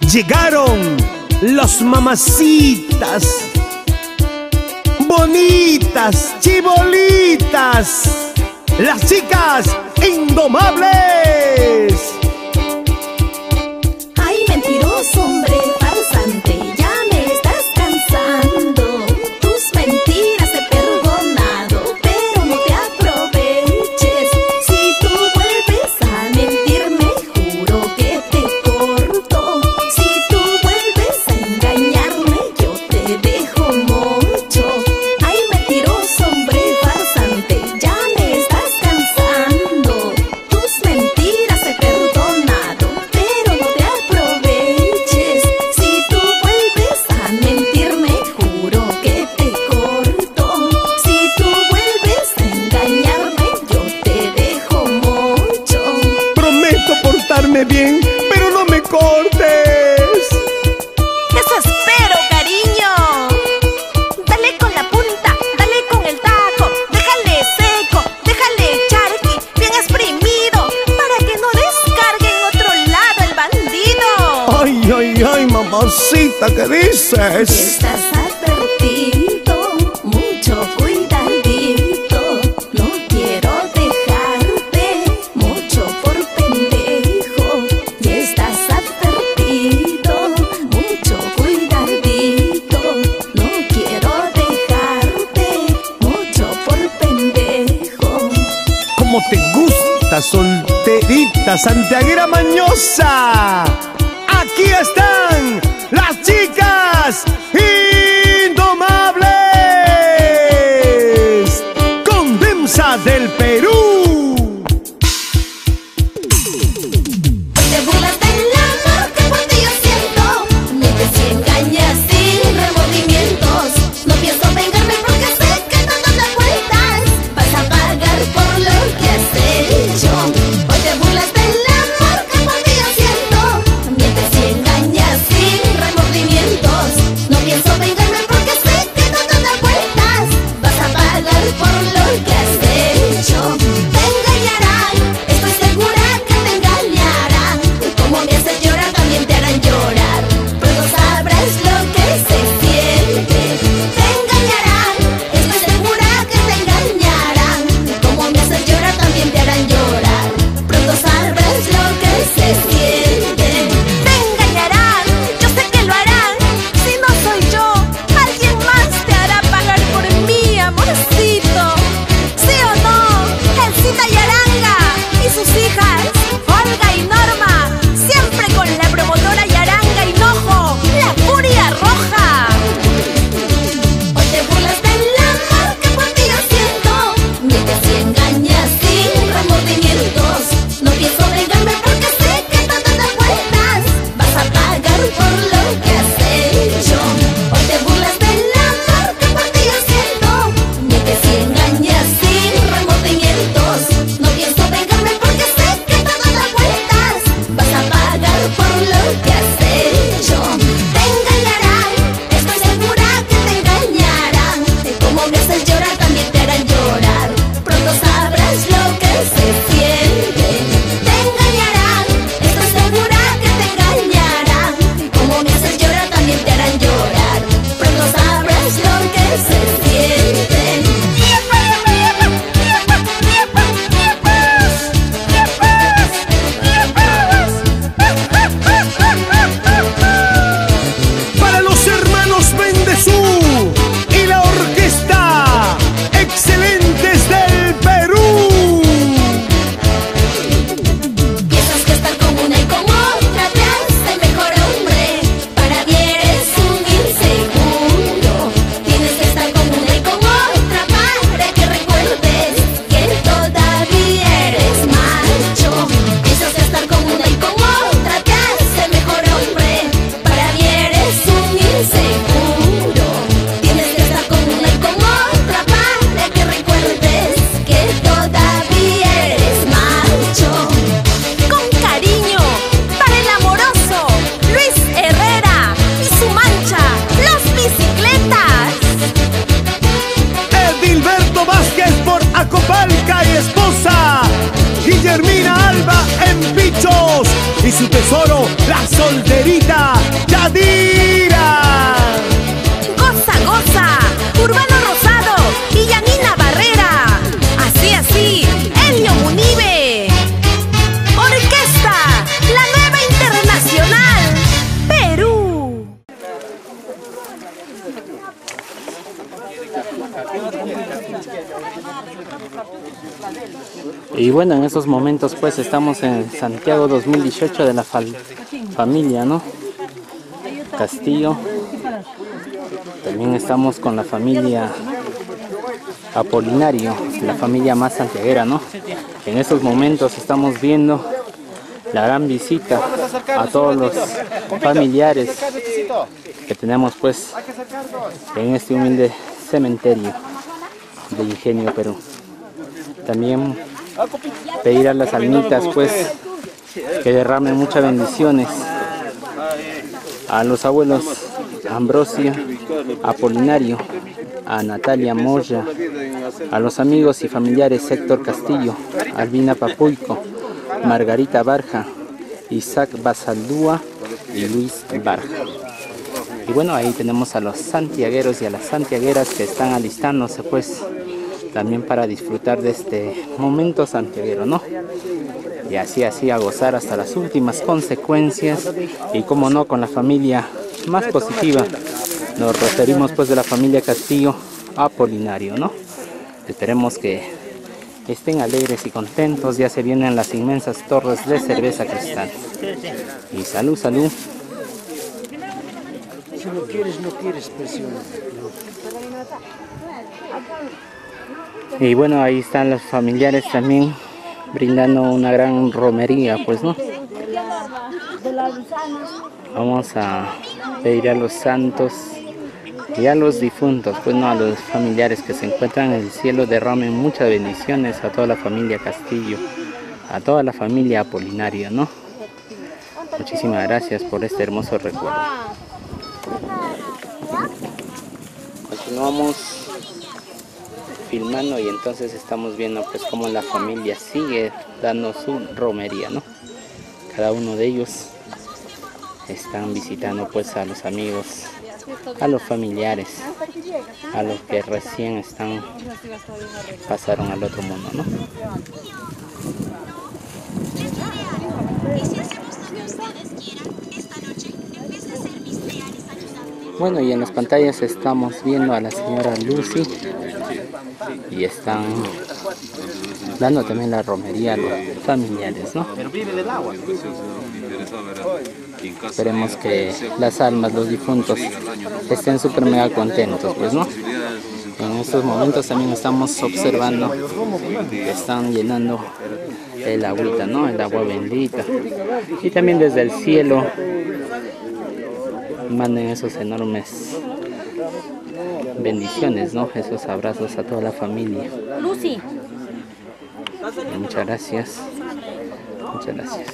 Llegaron los mamacitas, bonitas, chibolitas, las chicas indomables. Ay, mentiroso, hombre farsante, ya me estás cansando. Tus mentiras he perdonado, pero no te aproveches. Si tú vuelves a mentirme, juro que te corto. Si tú vuelves a engañarme, yo te dejo mucho. Ay, mentiroso, hombre farsante, ya me estás cansando. Tus mentiras he perdonado, pero no te aproveches. Si tú vuelves a mentirme, juro que te corto. Si tú vuelves a engañarme, yo te dejo mucho. Prometo portarme bien, pero no me cortes. Eso espero, cariño. Dale con la punta, dale con el taco. Déjale seco, déjale charqui, bien exprimido, para que no descargue en otro lado el bandido. Ay, ay, ay, mamacita, ¿qué dices? Estás advertido, mucho cuidadito. No quiero dejarte, mucho por pendejo. Y estás advertido, mucho cuidadito. No quiero dejarte, mucho por pendejo. Como te gusta, solterita, santiaguera mañosa. Aquí están las chicas indomables, Condemsa del Perú. Te burlas del amor que por ti yo siento, mientes y engañas sin remordimientos. No pienso vengarme porque sé que tanto te vueltas, vas a pagar por lo que has hecho. Hoy te burlas del amor que por ti yo siento, mientes y engañas sin remordimientos. No pienso vengarme porque sé que tanto te vueltas, vas a pagar por lo que has hecho. Te engañarán, estoy segura que te engañarán. Como me haces llorar, también te harán llorar. Pronto sabrás lo que se siente. Te engañarán, estoy segura que te engañarán. Como me haces llorar, también te harán llorar. Pronto sabrás lo que se siente. Te engañarán, yo sé que lo harán. Si no soy yo, alguien más te hará pagar por mí, amorcito. ¿Sí o no? Elcita y Aranga y sus hijas, Olga y Norma, siempre con la promotora Yaranga Hinojo, la furia roja. Hoy te burlas del amor que por ti yo siento, mientes y engañas sin remordimientos. No pienso vengarme porque sé que tanto te vueltas, vas a pagar por lo que has hecho. Hoy te burlas del amor que por ti yo siento, mientes y engañas sin remordimientos. No pienso vengarme porque sé que tanto te vueltas, vas a pagar por lo que has hecho. Te engañarán, estoy segura que te engañarán. Como me haces llorar, también te harán llorar. Pronto sabrás lo que se siente. Te engañarán, estoy segura que te engañarán. Como me haces llorar, también te harán llorar. Pronto sabrás lo que se siente. Para los hermanos Bendezú y la orquesta Excelentes del Perú. Piensas que estar con una y con otra te hace mejor hombre. Para mí eres un inseguro. Tienes que estar con una y con otra para que recuerdes que todavía eres macho. Piensas que estar con una y con otra te hace mejor hombre. Para mí eres un inseguro. Tienes que estar con una y con otra para que recuerdes que todavía eres macho. Con cariño, para el amoroso Luis Herrera y su mancha, las bicicletas. Edilberto Vázquez por Acopalca y esposa Guillermina Alba en los bichos y su tesoro, la solterita Yadira. Goza, goza, Urbano Rosado y Yanina Barrera. Así, así, Elio Munive. Orquesta, la nueva internacional, Perú. Y bueno, en esos momentos pues estamos en Santiago 2018 de la familia, ¿no? Castillo. También estamos con la familia Apolinario, la familia más santiaguera, ¿no? En estos momentos estamos viendo la gran visita a todos los familiares que tenemos pues en este humilde cementerio de Ingenio, Perú. También pedir a las almitas pues que derramen muchas bendiciones a los abuelos Ambrosio Apolinario, a Natalia Moya, a los amigos y familiares Héctor Castillo, Albina Papuico, Margarita Barja, Isaac Basaldúa y Luis Barja. Y bueno, ahí tenemos a los santiagueros y a las santiagueras que están alistándose pues también para disfrutar de este momento santiaguero, ¿no? Y así a gozar hasta las últimas consecuencias, y como no, con la familia más positiva. Nos referimos pues de la familia Castillo Apolinario, ¿no? Esperemos que estén alegres y contentos. Ya se vienen las inmensas torres de cerveza Cristal. Y salud, salud. Si no quieres, presiona. Y bueno, ahí están los familiares también brindando una gran romería, pues, ¿no? Vamos a pedir a los santos y a los difuntos, pues no, a los familiares que se encuentran en el cielo, derramen muchas bendiciones a toda la familia Castillo, a toda la familia Apolinario, ¿no? Muchísimas gracias por este hermoso recuerdo. Continuamos filmando y entonces estamos viendo pues cómo la familia sigue dando su romería, ¿no? Cada uno de ellos están visitando pues a los amigos, a los familiares, a los que recién pasaron al otro mundo, ¿no? Bueno, y en las pantallas estamos viendo a la señora Lucy y están dando también la romería a los familiares, ¿no? Esperemos que las almas, los difuntos, estén súper mega contentos, pues, ¿no? En estos momentos también estamos observando que están llenando el agüita, ¿no? El agua bendita. Y también desde el cielo manden esos enormes bendiciones, ¿no? Esos abrazos a toda la familia. Lucy. Muchas gracias. Muchas gracias.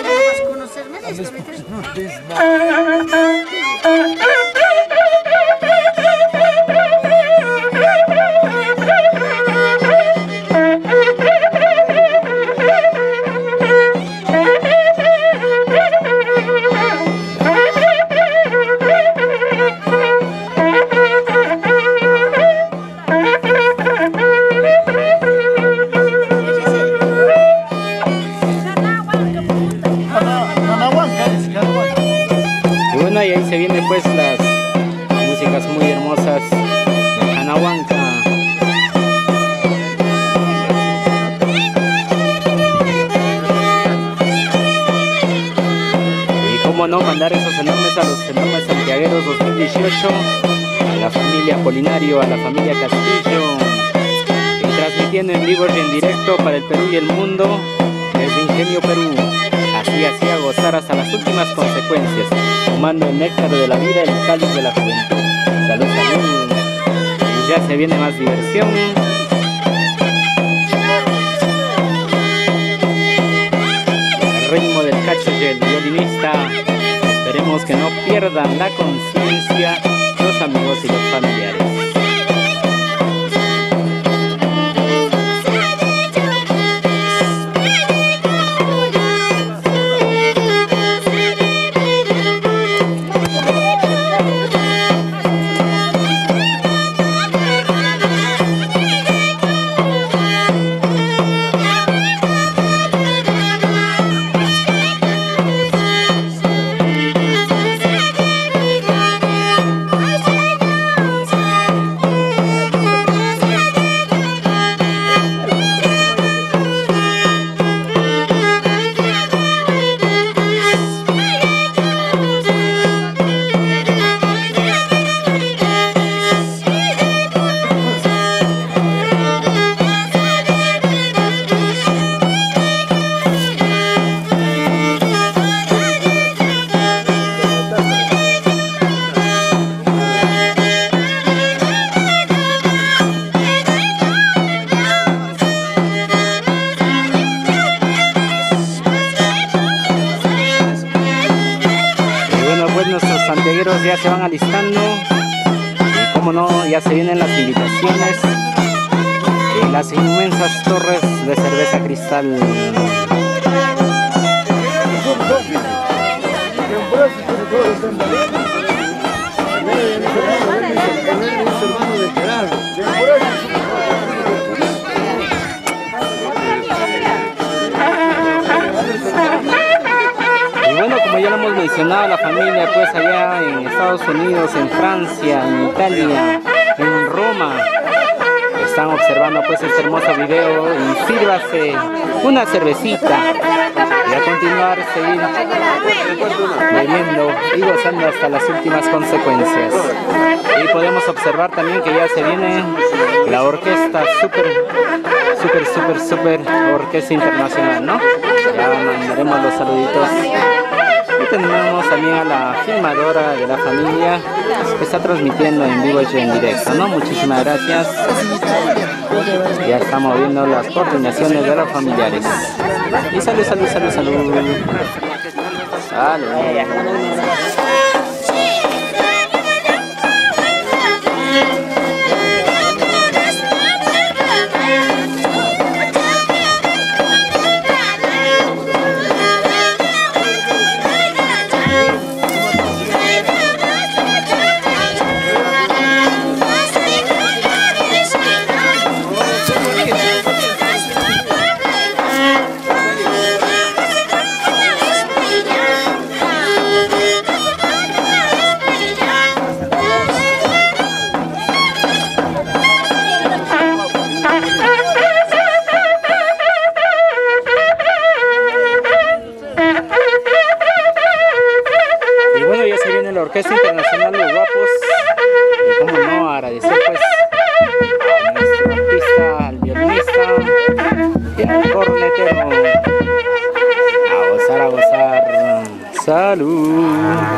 Y ahí se vienen pues las músicas muy hermosas de Janahuanca. Y cómo no, mandar esos enormes a los enormes santiagueros 2018, a la familia Apolinario, a la familia Castillo, y transmitiendo en vivo y en directo para el Perú y el mundo desde Ingenio, Perú. Así a gozar hasta las últimas consecuencias, tomando el néctar de la vida, el cáliz de la juventud. Salud, salud. Y ya se viene más diversión. El ritmo del cacho y el violinista. Esperemos que no pierdan la conciencia los amigos y los familiares. Santiagueros ya se van alistando y como no, ya se vienen las invitaciones y las inmensas torres de cerveza Cristal. Bueno, como ya lo hemos mencionado, la familia pues allá en Estados Unidos, en Francia, en Italia, en Roma, están observando pues este hermoso video y sírvase una cervecita y a continuar seguir bebiendo y gozando hasta las últimas consecuencias. Y podemos observar también que ya se viene la orquesta super orquesta internacional, ¿no? Ya mandaremos los saluditos. Y tenemos también a la filmadora de la familia que está transmitiendo en vivo y en directo, ¿no? Muchísimas gracias. Ya estamos viendo las coordinaciones de los familiares. Y salud. Orquesta Internacional Los Guapos, y como no, agradecer pues a nuestro artista, al violinista y al cornetero. A gozar, salud.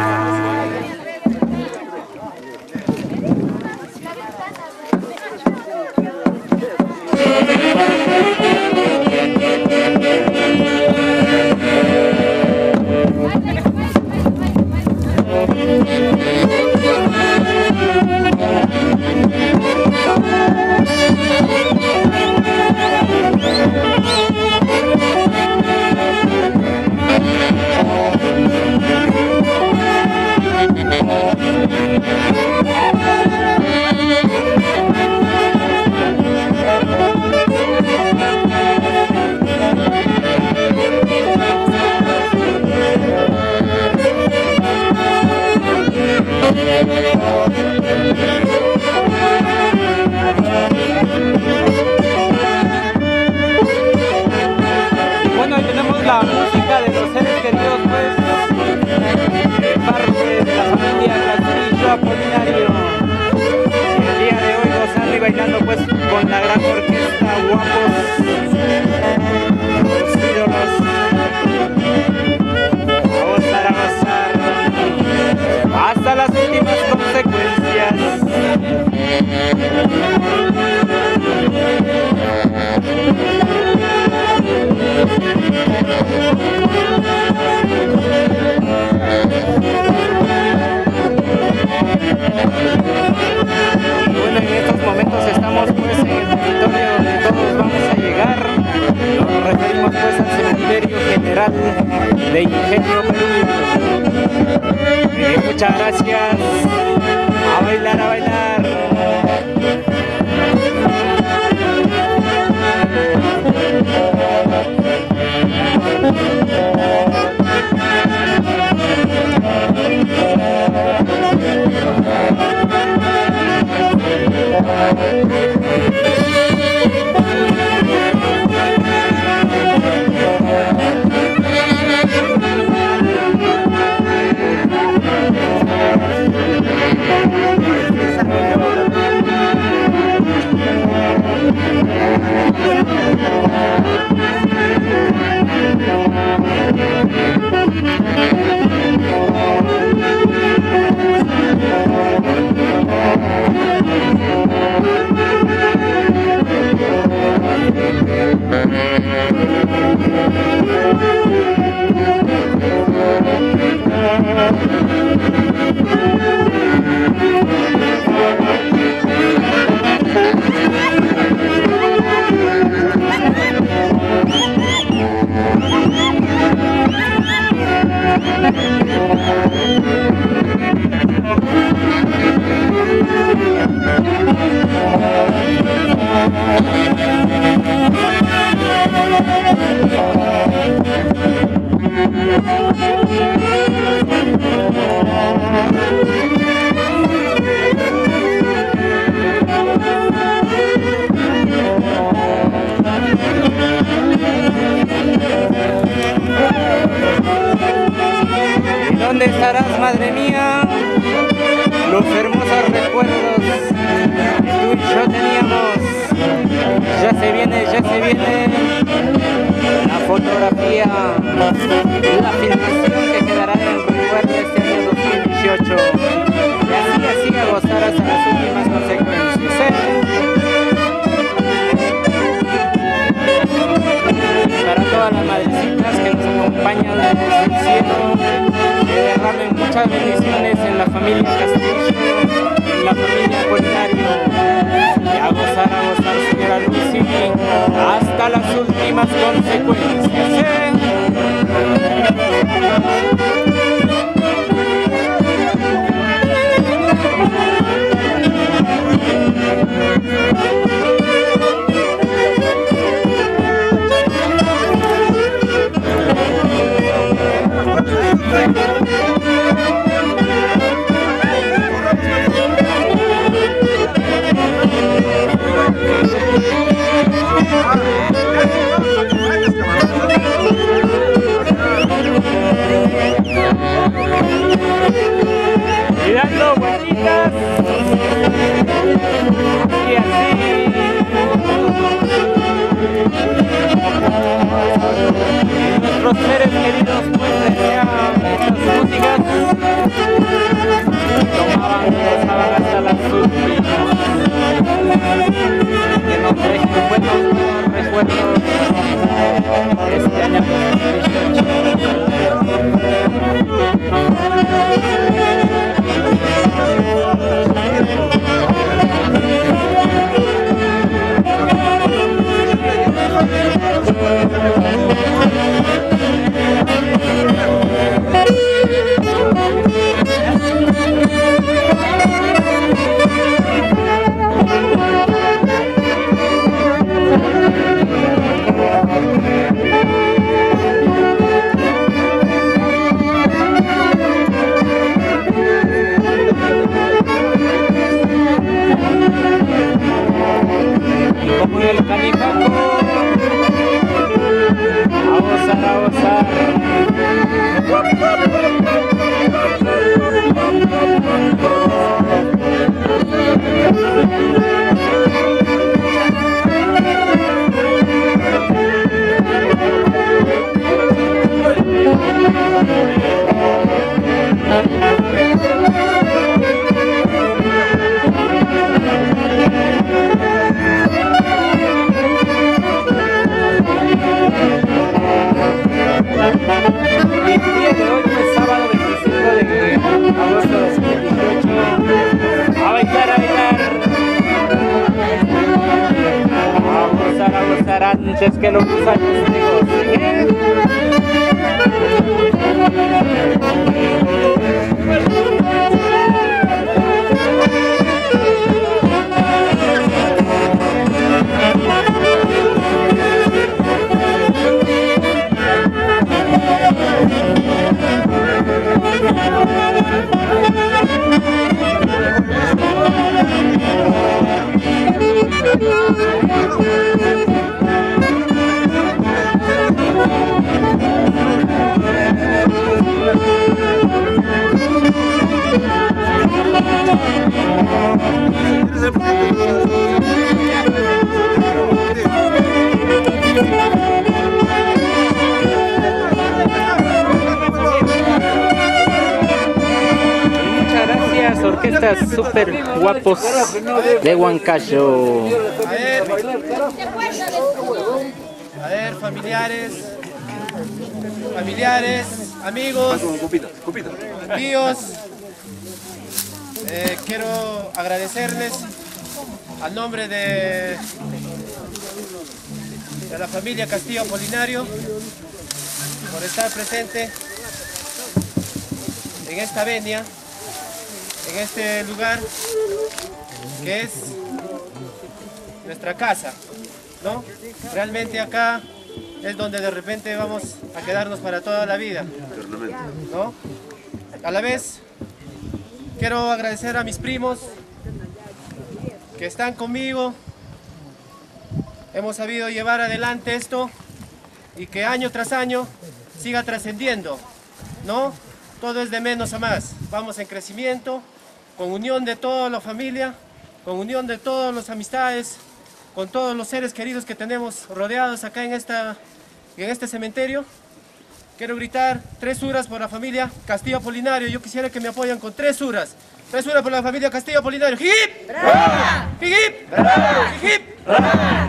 Bueno, ahí tenemos la música de los seres queridos, pues, parte de la familia Castillo Apolinario. El día de hoy gozando y bailando pues con la gran orquesta Guapos, los ídolos. A gozar, hasta las últimas consecuencias. Bueno, en estos momentos estamos pues en el territorio donde todos vamos a llegar. Nos referimos pues al cementerio general de Ingenio, Perú. Muchas gracias. A bailar, a bailar. ¿Y dónde estarás, madre mía? Los hermosos recuerdos que tú y yo teníamos. Ya se viene la fotografía, la filmación que quedará en el recuerdo este año 2018. Y así a gozar hasta las últimas consecuencias, ¿eh? Para todas las madrecitas que nos acompañan desde el cielo, que derramen muchas bendiciones en la familia Castillo, en la familia Apolinario, y a gozar, señora Lucy, hasta las últimas consecuencias, ¿eh? Y dando vueltitas y así nuestros seres queridos pues deseaban estas músicas, gozaban hasta las últimas, que nos dejen buenos recuerdos de este año 2018. A bailar, a bailar. A gozar antes que los años negocien. Orquestas super guapos de Huancayo. A ver, familiares, amigos, tíos, quiero agradecerles al nombre de la familia Castillo Apolinario por estar presente en esta venia, en este lugar que es nuestra casa, ¿no? Realmente acá es donde de repente vamos a quedarnos para toda la vida, ¿no? A la vez, quiero agradecer a mis primos que están conmigo. Hemos sabido llevar adelante esto y que año tras año siga trascendiendo, ¿no? Todo es de menos a más. Vamos en crecimiento, con unión de toda la familia, con unión de todas las amistades, con todos los seres queridos que tenemos rodeados acá en este cementerio. Quiero gritar 3 horas por la familia Castillo Apolinario. Yo quisiera que me apoyen con 3 horas. 3 horas por la familia Castillo Apolinario. ¡Hip! ¡Brava! ¡Hip! ¡Brava! ¡Hip! ¡Brava!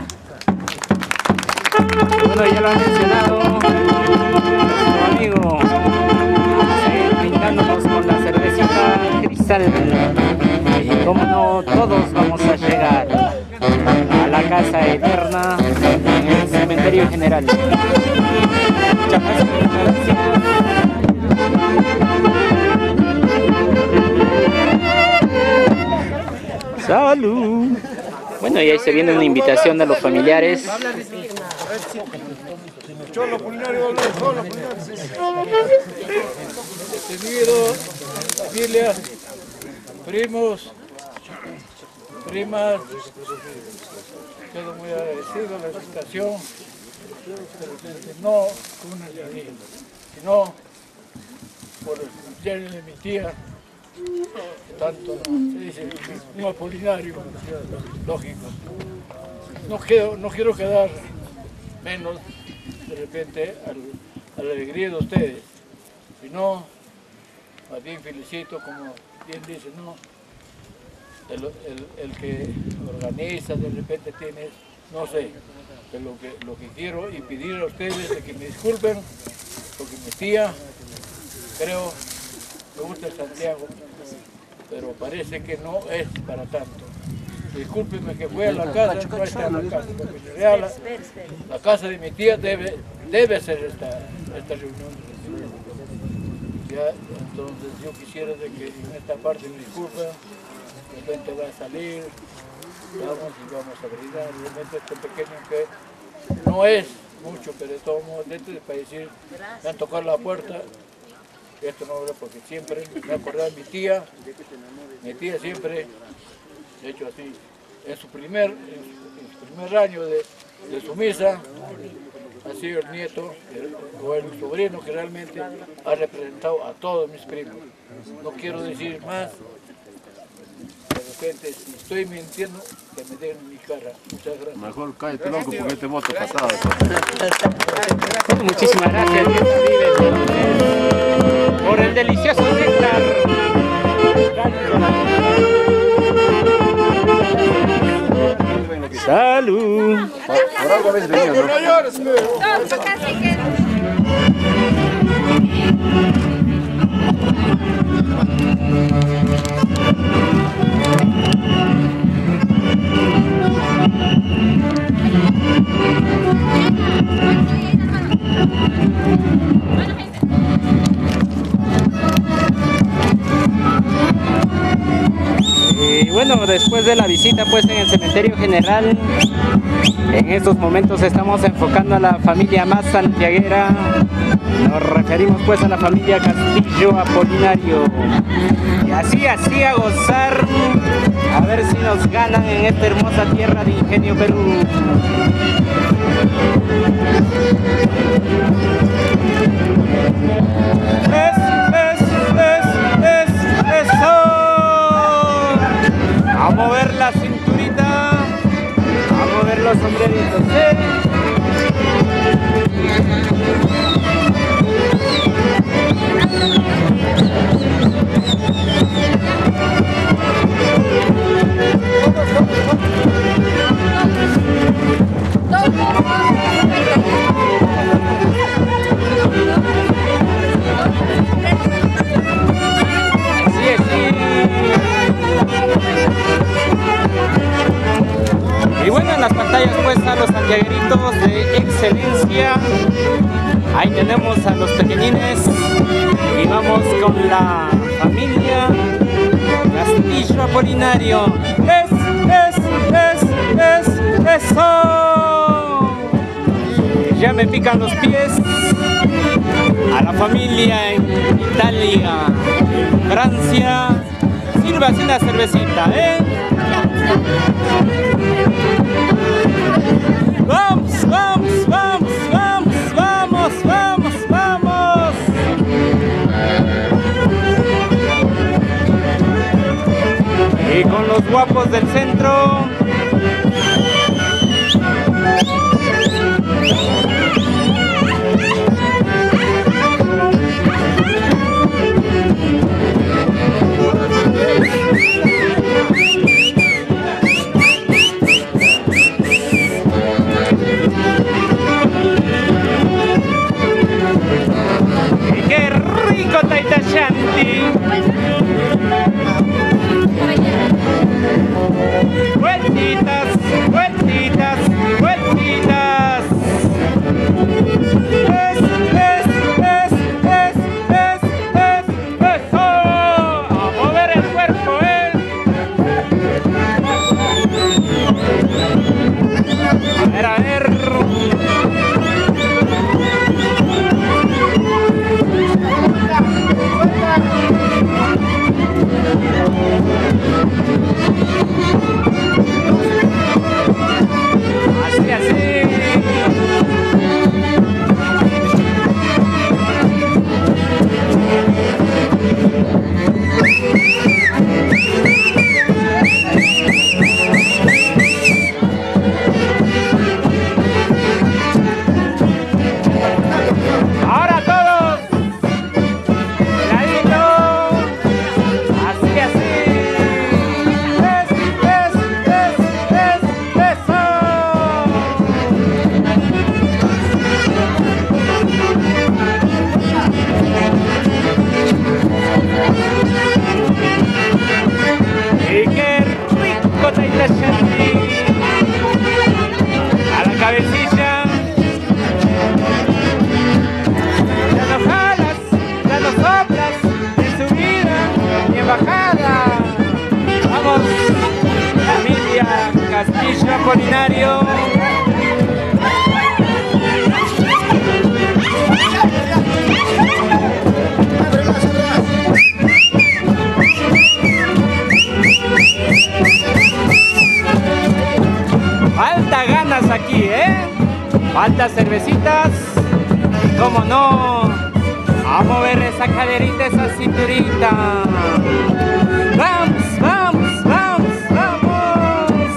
Bueno, ya lo ha mencionado nuestro amigo, brindándonos con la cervecita Cristal. Y como no, todos vamos a llegar a la casa eterna en el cementerio general. Muchas gracias. ¡Salud! Bueno, y ahí se viene una invitación de los familiares. Detenidos, familia, primos, primas, quedo muy agradecido a la invitación, pero no con una alegría, sino por el cumpleaños de mi tía, tanto se dice un apolinario, lógico. No quiero quedar menos de repente a la alegría de ustedes, sino más bien felicito, como bien dice, ¿no? El que organiza, de repente tiene, no sé, pero lo que quiero y pedir a ustedes de que me disculpen, porque mi tía, creo, me gusta Santiago, pero parece que no es para tanto. Discúlpenme que fue a la casa, no está en la casa, porque en realidad la casa de mi tía debe ser esta reunión. Ya, entonces yo quisiera de que en esta parte me disculpen, de repente va a salir, vamos a brindar, realmente este pequeño que no es mucho, pero de todos modos, dentro del país me han tocado la puerta. Esto no habla porque siempre me acordaba de mi tía siempre, de hecho así, en su primer año de su misa, ha sido el nieto o el sobrino que realmente ha representado a todos mis primos. No quiero decir más, de repente si estoy mintiendo, que me den mi cara. Muchas gracias. Mejor cállate loco porque este voto pasado. Muchísimas gracias, por el delicioso néctar. ¡Salud! Por algo habéis venido, ¿no? Y bueno, después de la visita pues en el cementerio general, en estos momentos estamos enfocando a la familia más santiaguera. Nos referimos pues a la familia Castillo Apolinario. Y así a gozar, a ver si nos ganan en esta hermosa tierra de Ingenio, Perú. ¡Eso! A mover la cinturita, a mover los sombreritos. Así es. Y bueno, en las pantallas pues a los santiagueritos de excelencia. Ahí tenemos a los pequeñines y vamos con la familia Castillo Apolinario. Es ¡Eso! Ya me pican los pies. A la familia en Italia, Francia. Sírvase una cervecita, ¿eh? Vamos, vamos, vamos, vamos, vamos, vamos, vamos. Y con los guapos del centro. ¡Qué rico Taitachanti! Vueltitas, vueltitas, vueltitas. Eso. A mover el cuerpo, A ver, a ver. Así, así. Ahora todos. Ladito. Así, así. Eso. Y qué rico Taitachanti. A la cabecilla. Ya no jalas, ya no soplas, en subida y en bajada. Vamos, familia Castillo Apolinario. Falta ganas aquí, falta cervecitas. Y cómo no, a mover esa caderita, esa cinturita. Vamos, vamos, vamos, vamos.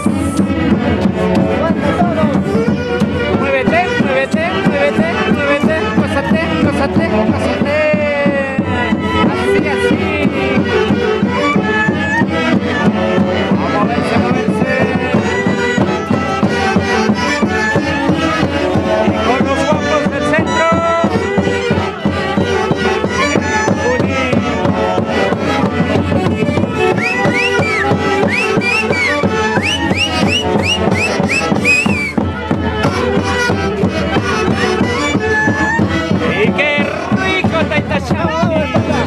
Muévete, muévete, muévete, muévete. Gózate, gózate, gózate. Así, así. A moverse, a moverse. Con los guapos del centro. Y qué rico Taitachanti.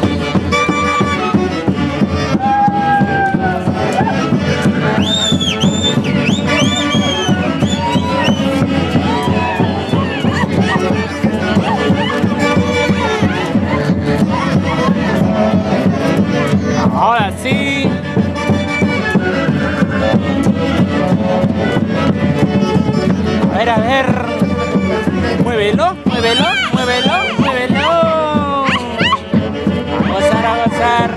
Ahora sí. A ver. Muévelo, muévelo, muévelo, muévelo. A gozar, a gozar.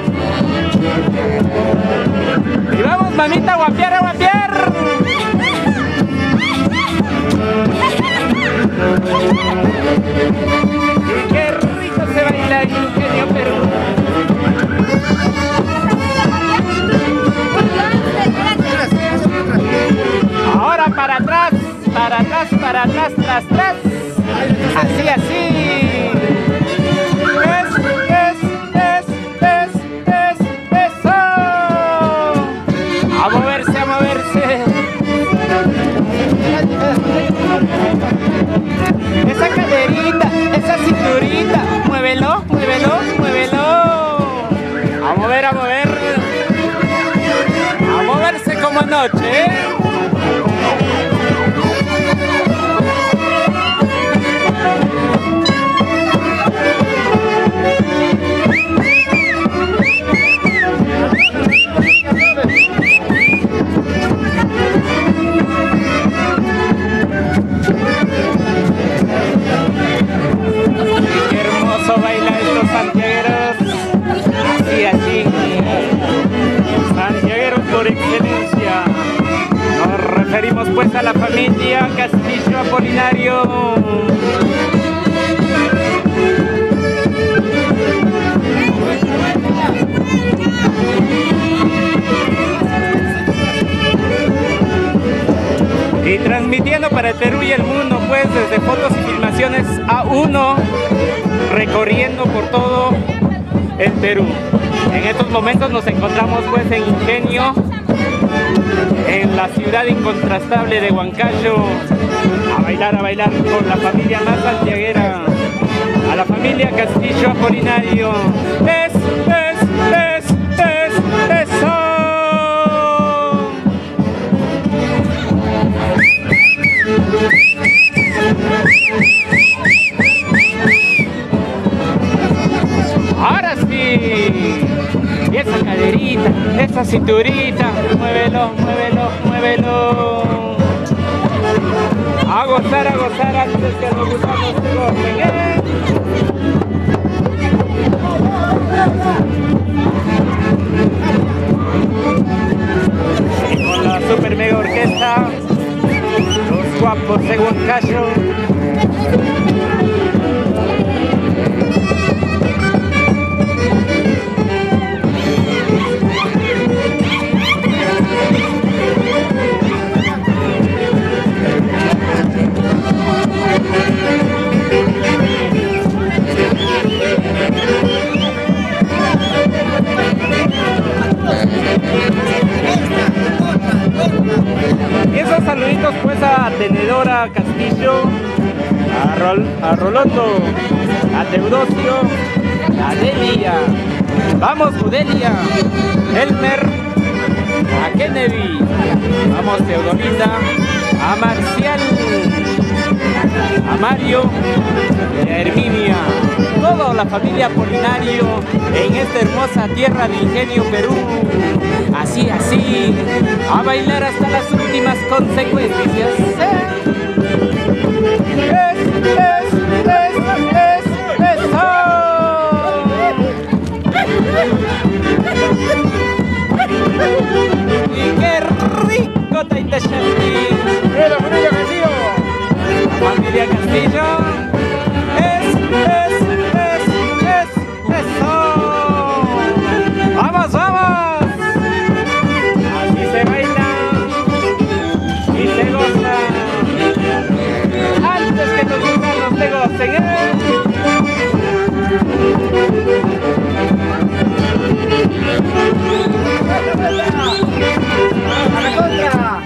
Y vamos, mamita, a guapear, a guapear. Y qué rico se baila el Ingenio Perú. Ahora para atrás, para atrás, para atrás, tras, tras. Así, así. Eso. A moverse, a moverse. Esa caderita, esa cinturita. Muévelo, muévelo, muévelo. A mover, a mover. A moverse como anoche, pues a la familia Castillo Apolinario. Y transmitiendo para el Perú y el mundo, pues desde fotos y filmaciones A1, recorriendo por todo el Perú. En estos momentos nos encontramos pues en Ingenio, en la ciudad incontrastable de Huancayo, a bailar con la familia más santiaguera, a la familia Castillo Apolinario. Eso. Ahora sí, y esa caderita, esa cinturita, muévelo. A gozar antes que los gusanos se gocen, Y con la super mega orquesta, los guapos de Huancayo. Y esos saluditos pues a Tenedora Castillo, a Rolondo, a Teodosio, a Delia, vamos Budelia, Elmer, a Kennedy, vamos Teodolita, a Marcial, a Mario y a Herminia, toda la familia Apolinario en esta hermosa tierra de Ingenio, Perú. Así, a bailar hasta las últimas consecuencias. Eso. Y qué rico Taitashati. ¡La familia Castillo! La familia Castillo. Eso. Vamos. Así se baila y se goza antes que los gusanos te gocen, ¡A la contra!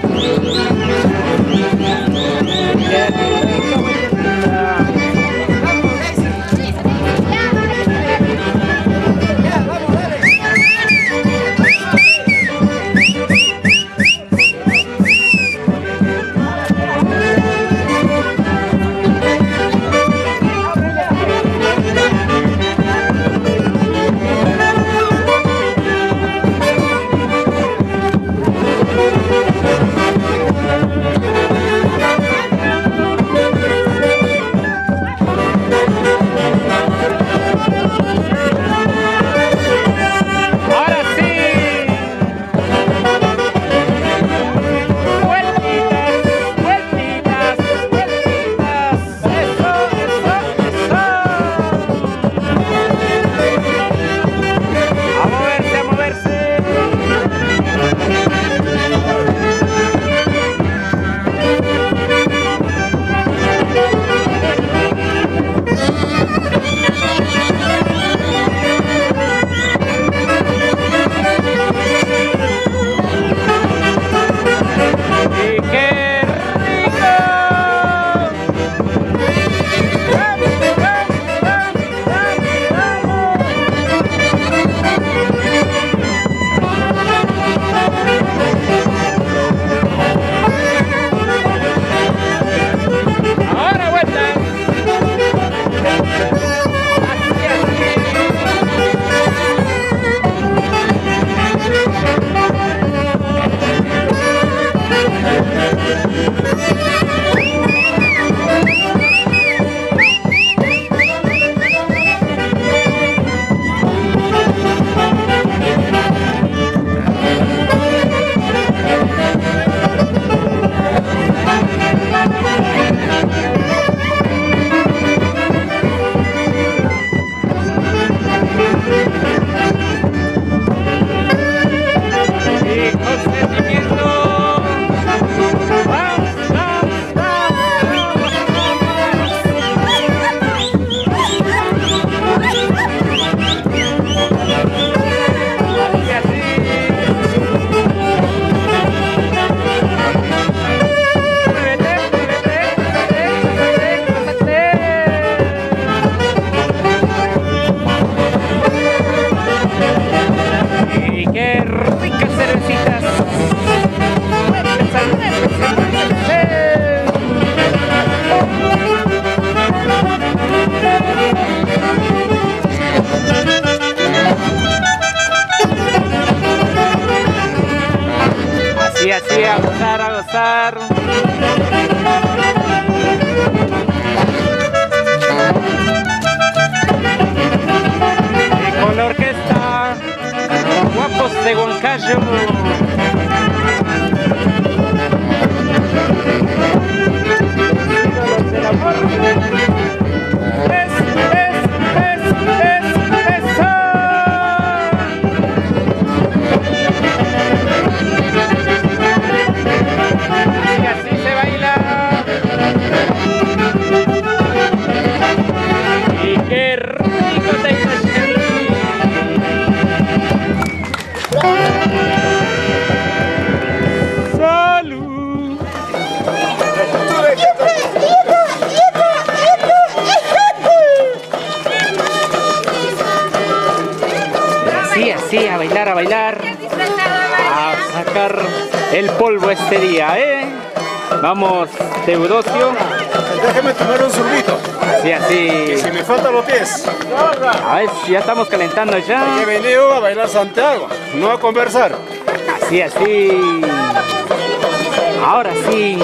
bailar, a sacar el polvo este día, ¿eh? Vamos, Teodosio. Déjeme tomar un sorbito. Así, así. Y si me faltan los pies. A ver, ya estamos calentando ya. He venido a bailar Santiago, no a conversar. Así, así. Ahora sí.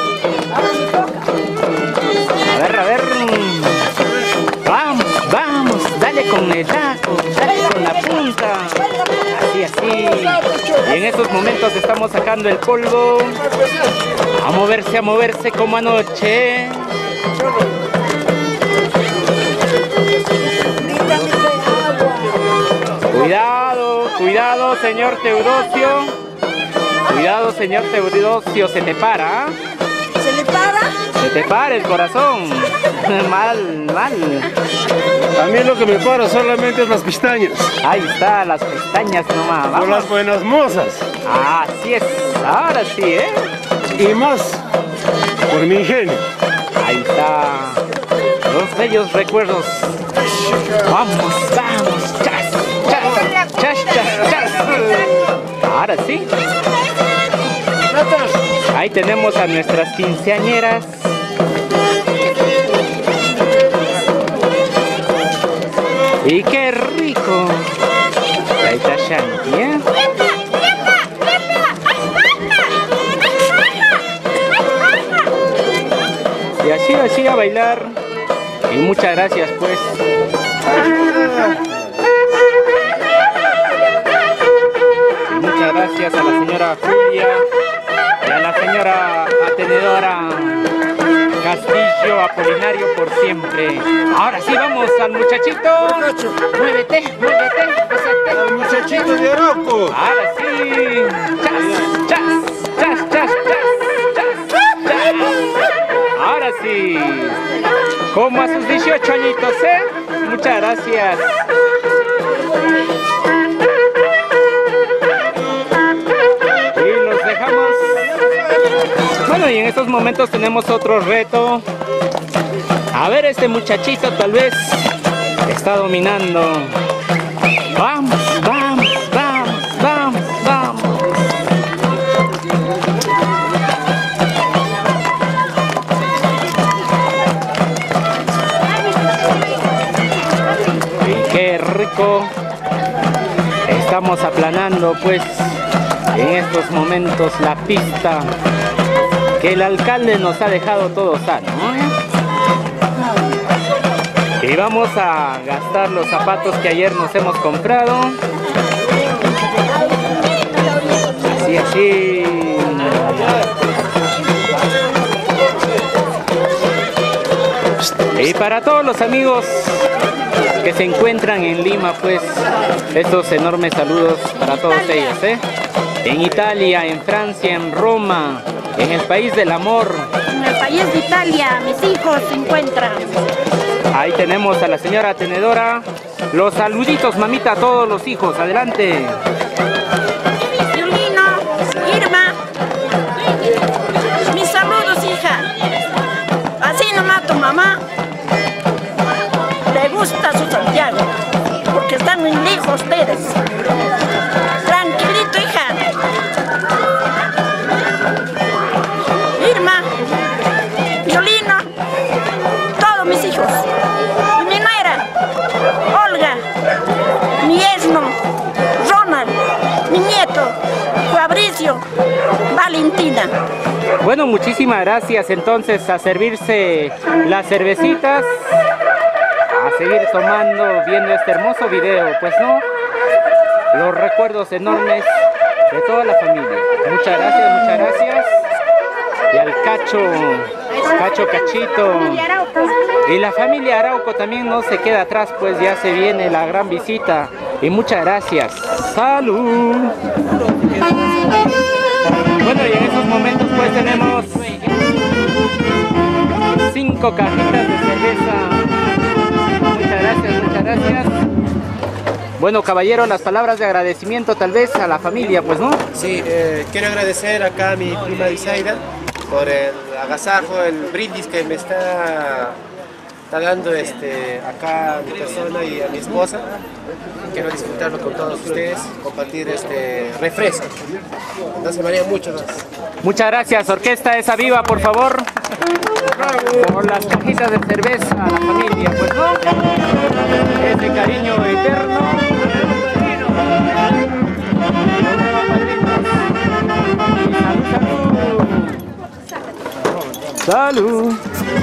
A ver. Vamos, vamos. Dale con el taco, dale con la punta. Así, así. Y en estos momentos estamos sacando el polvo. A moverse como anoche. Cuidado, cuidado, señor Teodosio. Cuidado, señor Teodosio, se te para. ¿Se le para? Se te para el corazón. Mal. A mí lo que me para solamente es las pestañas. Ahí está, las pestañas nomás. Por Vamos. las buenas mozas. Así es, ahora sí, ¿eh? Y más por mi ingenio. Ahí está. Los bellos recuerdos. Vamos. Chas. Ahora sí. Ahí tenemos a nuestras quinceañeras. Y qué rico. Ahí está Shanti, ¿eh? Y así a bailar. Y muchas gracias pues. Y muchas gracias a la señora Julia y a la señora Atenedora Castillo Apolinario por siempre. Ahora sí vamos al muchachito. Muévete. El muchachito de Arauco. Ahora sí. Chas. Ahora sí. Como a sus 18 añitos, ¿eh? Muchas gracias. Y los dejamos. Bueno, y en estos momentos tenemos otro reto. A ver, este muchachito tal vez está dominando. Vamos. Y qué rico. Estamos aplanando pues en estos momentos la pista que el alcalde nos ha dejado todo sano, ¿eh? Y vamos a gastar los zapatos que ayer nos hemos comprado. Así. Y para todos los amigos que se encuentran en Lima, pues estos enormes saludos para todos ellos, ¿eh? En Italia, en Francia, en Roma, en el país del amor. En el país de Italia, mis hijos se encuentran. Ahí tenemos a la señora Atenedora. Los saluditos, mamita, a todos los hijos. Adelante. Violino, Irma. Mis saludos, hija. Así nomás tu mamá. Le gusta su Santiago. Porque están muy lejos ustedes. Tranquilito, hija. Irma, Violino, todos mis hijos. Mi nuera, Olga, mi yerno, Ronald, mi nieto, Fabricio, Valentina. Bueno, muchísimas gracias. Entonces, a servirse las cervecitas, a seguir tomando, viendo este hermoso video, pues no, los recuerdos enormes de toda la familia. Muchas gracias. Y al Cachito. Y la familia Arauco también no se queda atrás, pues ya se viene la gran visita. Y muchas gracias. ¡Salud! Bueno, y en estos momentos pues tenemos 5 cajitas de cerveza. Muchas gracias. Bueno, caballero, las palabras de agradecimiento tal vez a la familia, pues, ¿no? Sí, quiero agradecer acá a mi prima Isaida por el agasajo, el brindis que me está está dando acá a mi persona y a mi esposa. Quiero disfrutarlo con todos ustedes, compartir este refresco. Entonces, María, mucho más. Muchas gracias, Orquesta Esa Viva, por favor. Por las cajitas de cerveza a la familia, pues no. Ese cariño eterno. Salud.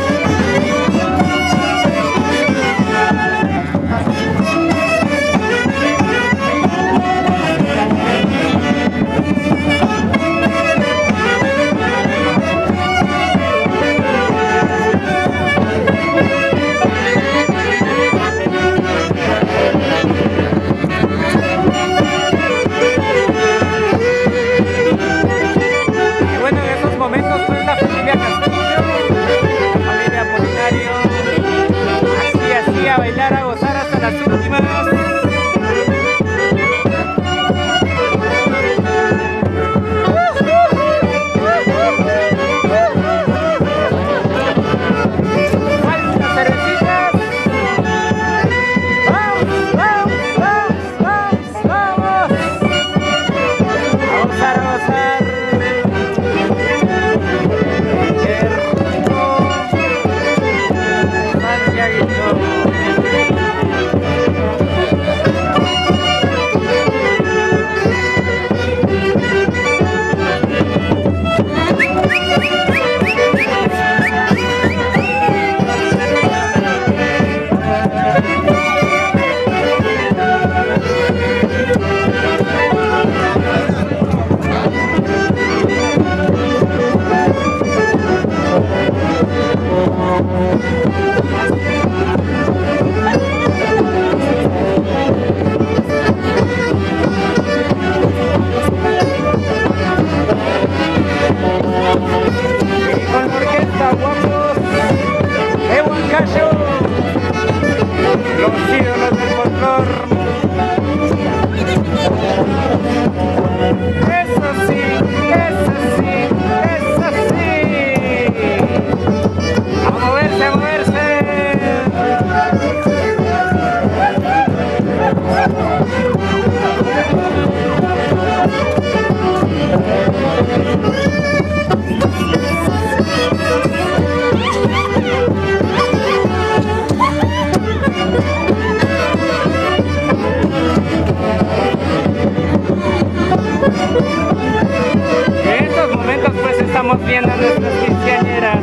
Estamos viendo a nuestras quinceañeras.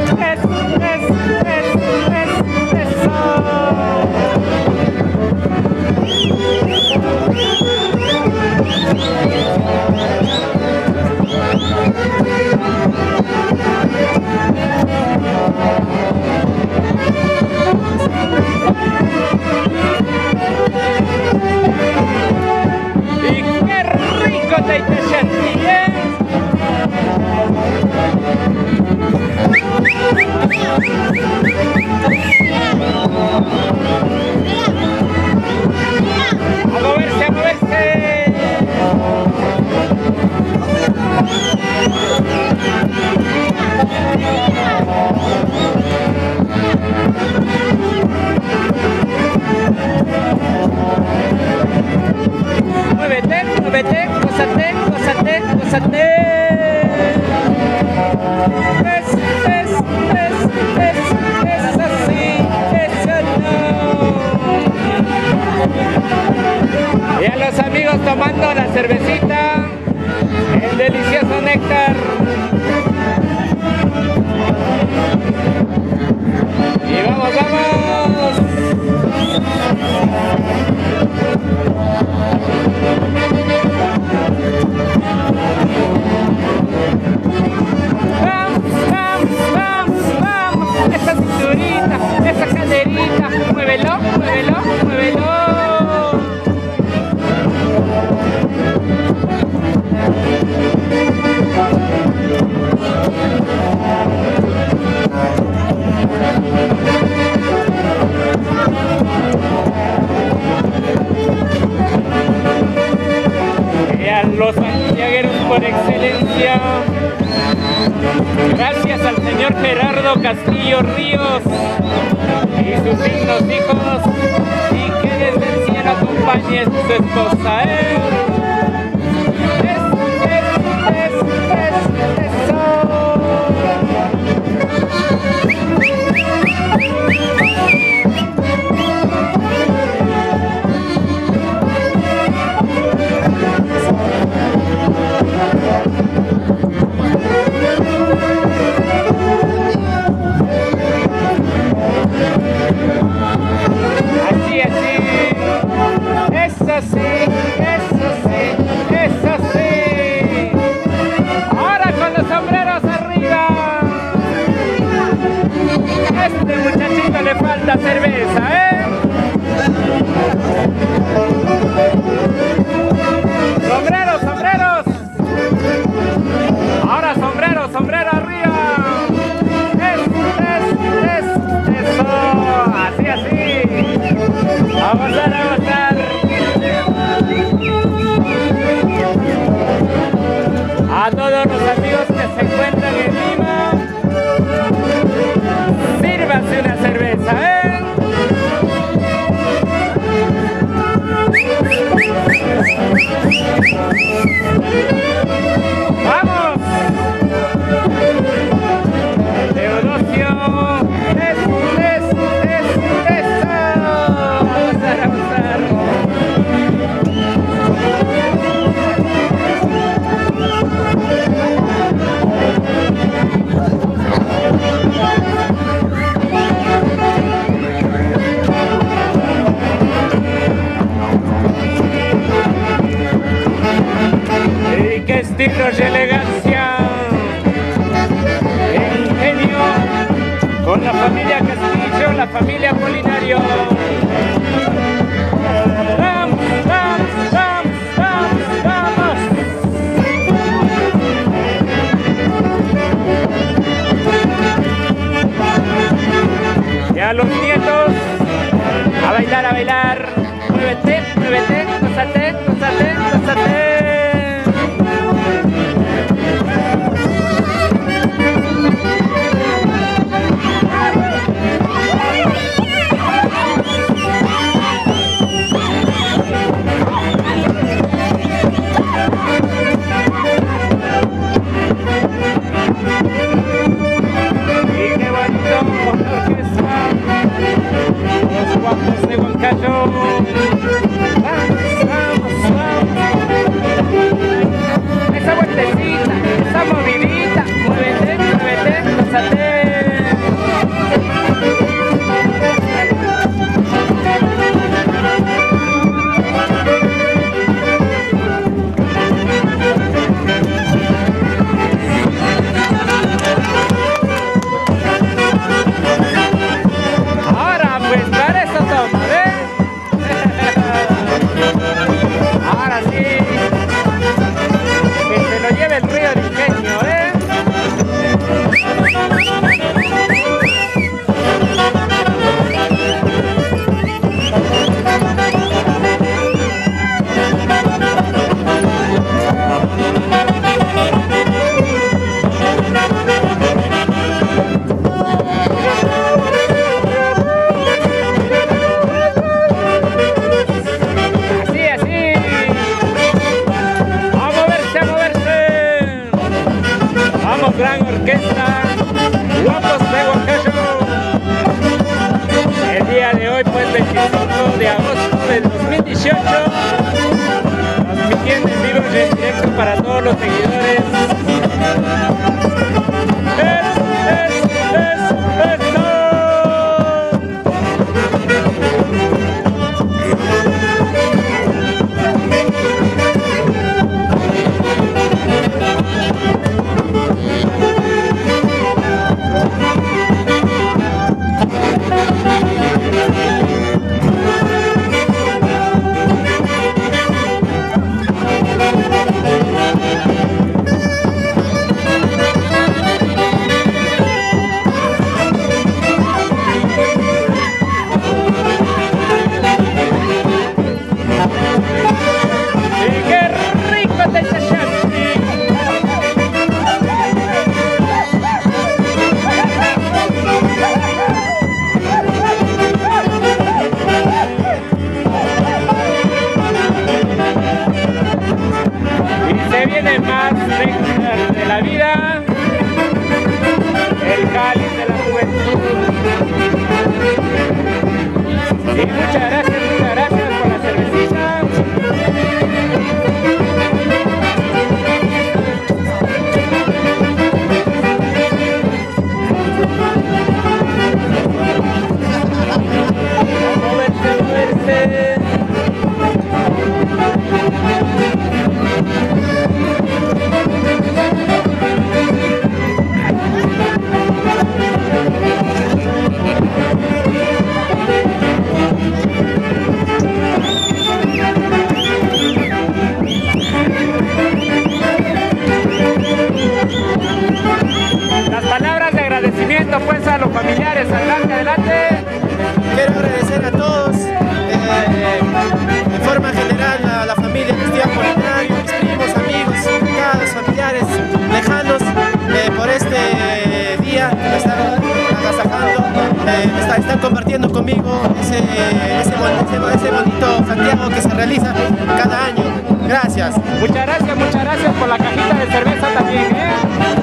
Eso. Y qué rico te sentí, ¿eh? A moverse, a moverse. Muévete, muévete, gózate, gózate, gózate. Es así, eso no. Y a los amigos tomando la cervecita, el delicioso néctar. Y vamos, vamos. Esa cinturita, esa caderita, muévelo, muévelo, muévelo. Vean los santiagueros por excelencia. Gracias al señor Gerardo Castillo Ríos, y sus dignos hijos, y que desde el cielo acompañe su esposa, falta cerveza, Sombreros, sombreros. Ahora sombreros, sombrero arriba. Eso. Así. A gozar, a gozar. A todos los amigos que se encuentran en Lima, sírvanse una cerveza, ¡Vamos! Teodosio, eso. A gozar. Y qué estilo y elegancia, ingenio, con la familia Castillo, la familia Polinario. ¡Vamos! Y a los nietos, a bailar. Muévete, gózate. Y qué bonito con la orquesta, los guapos de Huancayo. Vamos. Esa vueltecita, esa movidita, muévete, gózate. Ahora pues, para eso toma, Ahora sí, que se lo lleve el río de Ingenio, Gran orquesta, guapos de Huancayo. El día de hoy, pues 25 de agosto del 2018, transmitiendo en vivo y en directo para todos los seguidores. cáliz de la juventud. Y muchas gracias por la cervecita. Moverse. Las palabras de agradecimiento pues a los familiares, adelante. Quiero agradecer a todos, de forma general a la familia Cristian Polinario, mis primos, amigos, invitados, familiares lejanos, por este día que me están agasajando, están compartiendo conmigo ese bonito Santiago que se realiza cada año. Gracias. Muchas gracias por la cajita de cerveza también, ¿eh?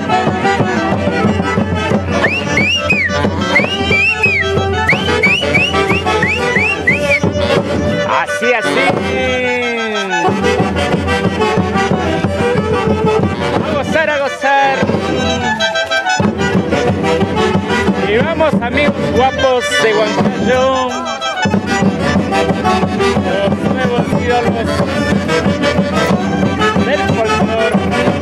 Así. A gozar. Y vamos, amigos guapos de Huancayo. Los nuevos ídolos del folclore.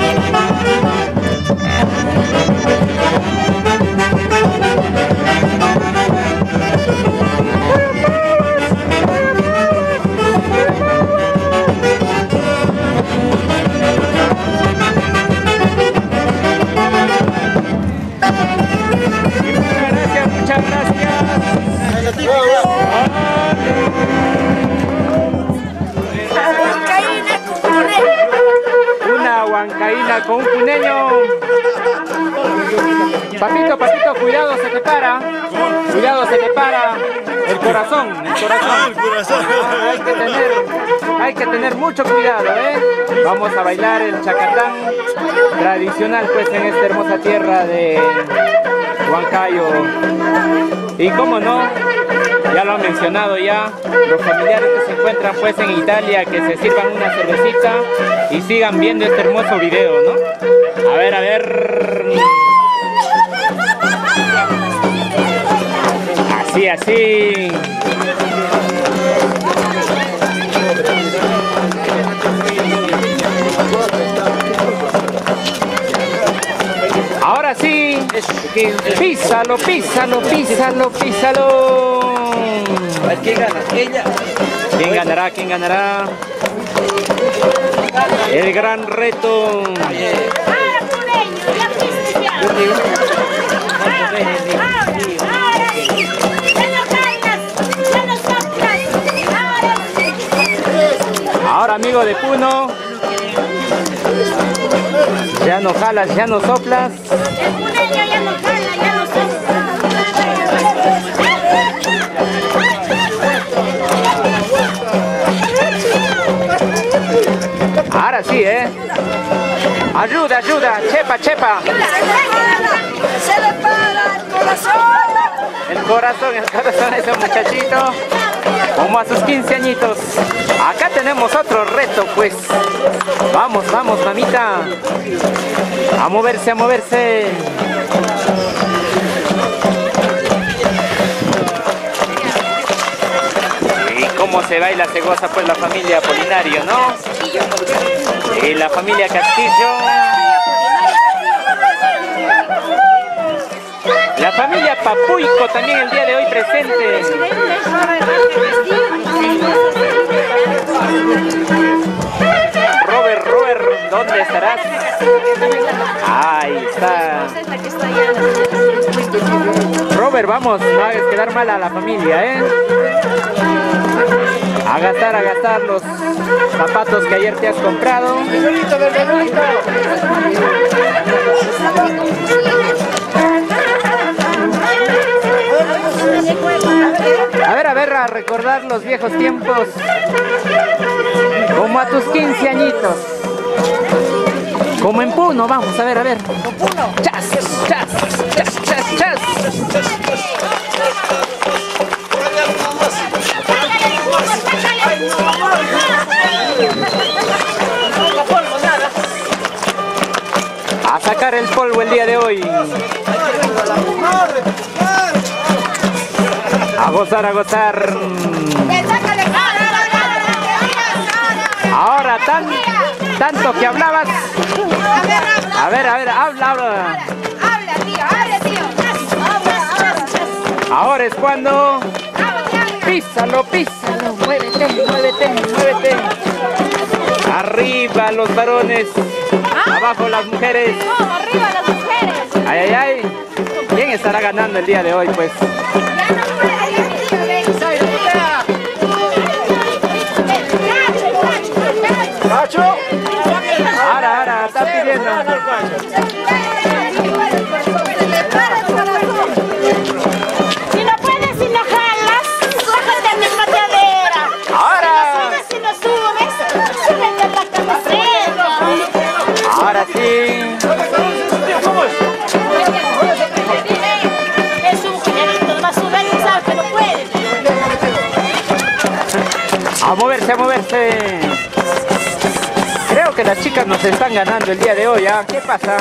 Muchas gracias. Una huancaína con un puneño. Papito, cuidado, se te para. El corazón. Hay que tener mucho cuidado, ¿eh? Vamos a bailar el chacatán tradicional, pues, en esta hermosa tierra de Huancayo. Y cómo no, ya lo han mencionado ya, los familiares que se encuentran pues en Italia, que se sirvan una cervecita y sigan viendo este hermoso video, ¿no? A ver. Así. Ahora sí, písalo. ¿Quién gana? ¿Ella? ¿Quién ganará? El gran reto. Ahora, amigo de Puno, ya no jalas, ya no soplas. El puneño ya no jala, ya no sopla. Ahora sí, ayuda, chepa. Se le para el corazón. El corazón ese muchachito, como a sus 15 añitos. Acá tenemos otro reto, pues. Vamos, mamita. A moverse. Y cómo se baila, se goza pues la familia Polinario, ¿no? Y la familia Castillo. La familia Papuico también el día de hoy presente. Robert, ¿dónde estarás? Ahí está. Robert, vamos, no hagas quedar mal a la familia, ¿eh? A gastar los zapatos que ayer te has comprado. A ver, a recordar los viejos tiempos. Como a tus 15 añitos. Como en Puno, vamos, a ver. Con Puno. Chas. día de hoy. A gozar, a gozar. Ahora tanto que hablabas. A ver, habla. Habla, tío. Ahora es cuando. Písalo, muévete. Arriba los varones, abajo las mujeres. No, arriba las mujeres. Ay. ¿Quién estará ganando el día de hoy, pues? ¡Cacho! Ahora, está pidiendo. Si no puedes, si no jalas, bájate a mi pateadera. Ahora. Si no subes, súbete a la cabecera. Ahora sí. ¿Cómo es? Es un generito, no va a subir y sabes que no puede. A moverse. Creo que las chicas nos están ganando el día de hoy, ¿ah? ¿Qué pasa?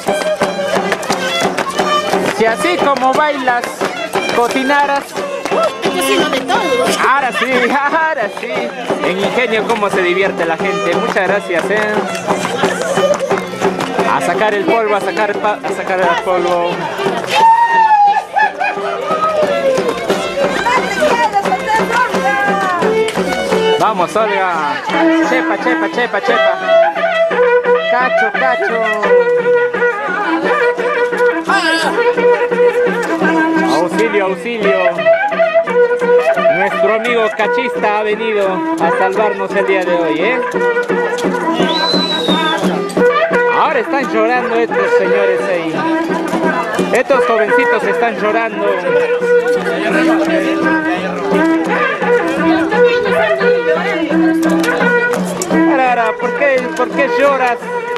Si así como bailas, cocinaras. Yo sigo de todo. Ahora sí. En Ingenio cómo se divierte la gente. Muchas gracias, A sacar el polvo, a sacar el polvo. Vamos, Olga. Chepa. Cacho. Auxilio. Nuestro amigo cachista ha venido a salvarnos el día de hoy, Ahora están llorando estos señores ahí. Estos jovencitos están llorando. ¿Por qué lloras?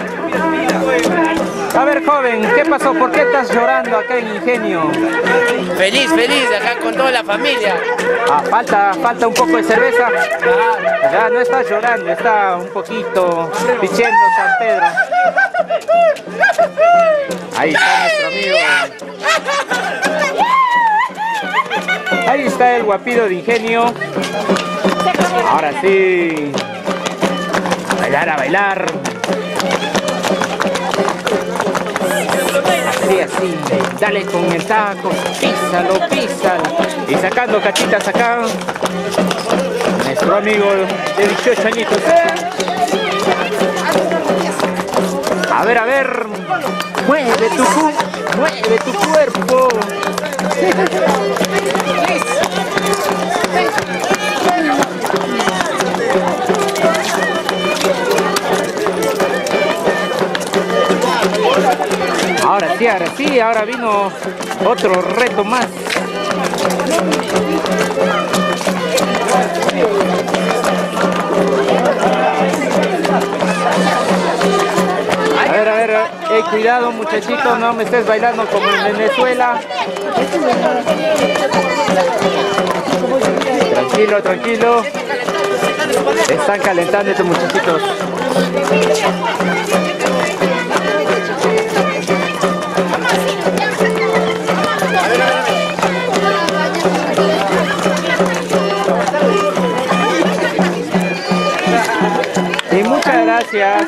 A ver, joven, ¿qué pasó? ¿Por qué estás llorando acá en Ingenio? Feliz, acá con toda la familia. Falta un poco de cerveza. Ya no está llorando, está un poquito pichendo San Pedro. Ahí está nuestro amigo. Ahí está el guapido de Ingenio. Ahora sí. A bailar. Así. Dale con el taco. Písalo. Y sacando cachitas acá. Nuestro amigo de 18 añitos. A ver. Mueve tu cuerpo. Ahora sí, ahora vino otro reto más. A ver, cuidado muchachito, no me estés bailando como en Venezuela. Tranquilo. Están calentando estos muchachitos. Y muchas gracias.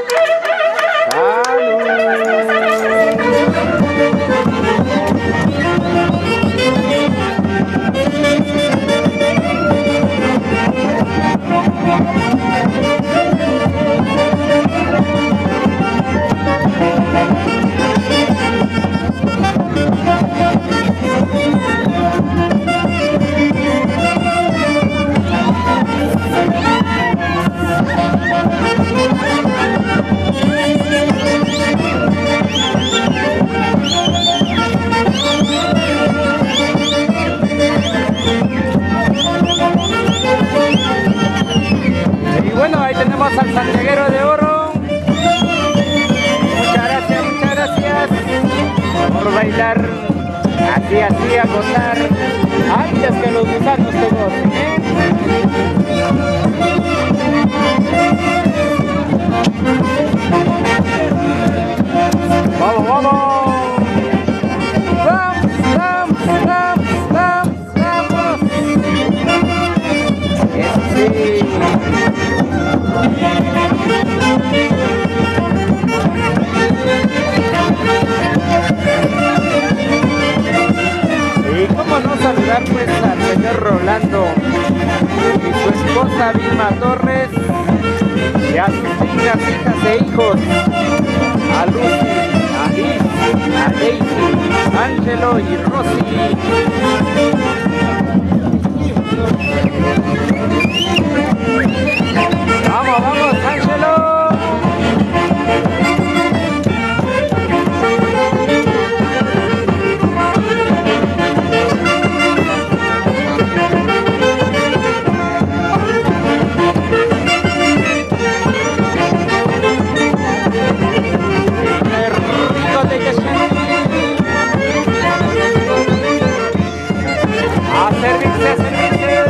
Al Santiaguero de Oro. Muchas gracias por bailar así a gozar antes que los gusanos se gocen, ¡Vamos, vamos! ¡Vamos, vamos, vamos, vamos, vamos! ¡Eso sí! Y cómo no saludar pues al señor Rolando y su esposa Vilma Torres y a sus hijas e hijos, a Lucy, a Liz, a Daisy, Ángelo y Rosy. ¡Vamos, vamos, Ángelo! A servirse, a servirse.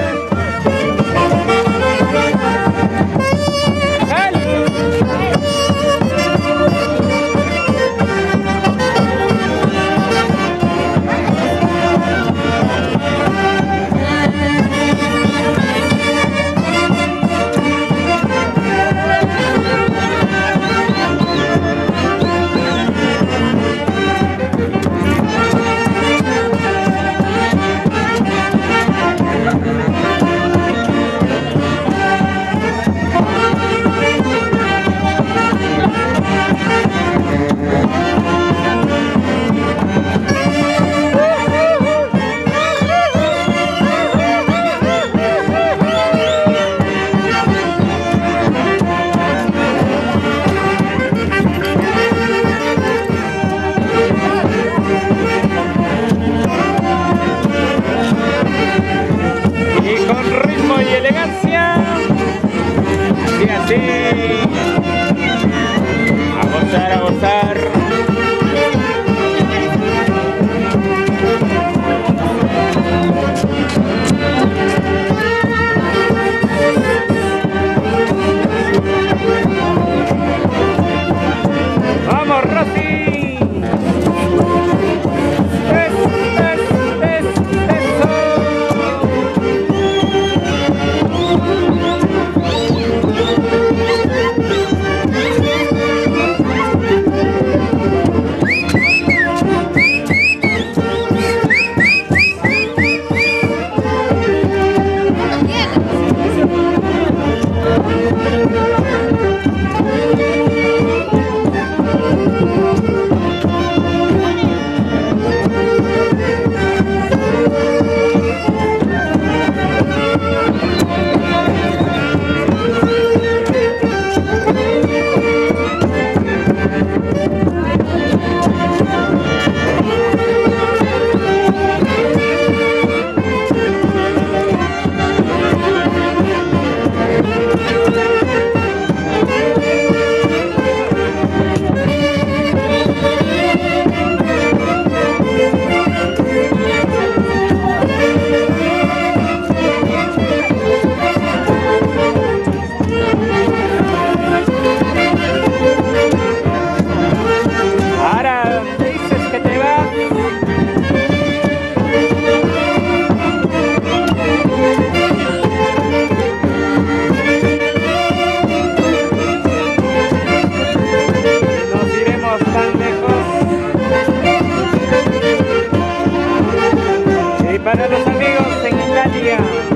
para los amigos en Italia.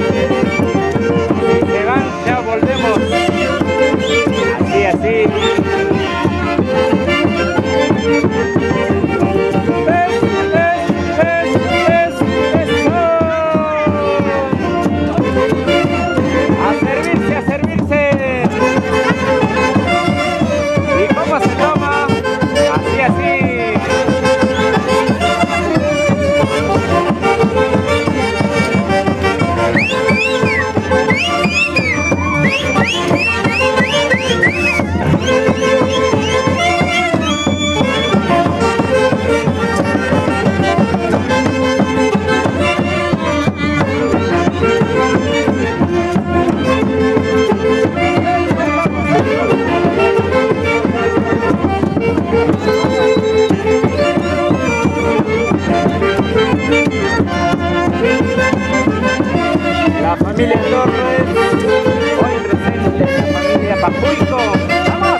Si se van, ya volvemos. Así, así. A servirse, a servirse. ¿Y cómo se toma? Así, así. la familia Torres, hoy presente la familia Pajuico. ¡Vamos!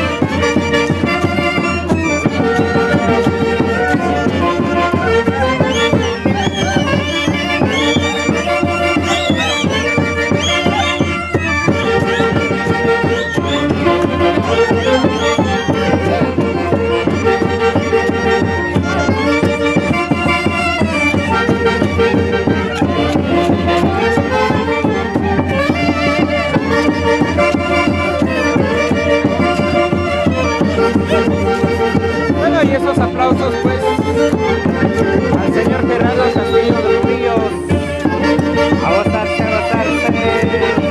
Bueno, y esos aplausos pues al señor Gerardo Castillo de los Ríos. A gozarse, a gozarse.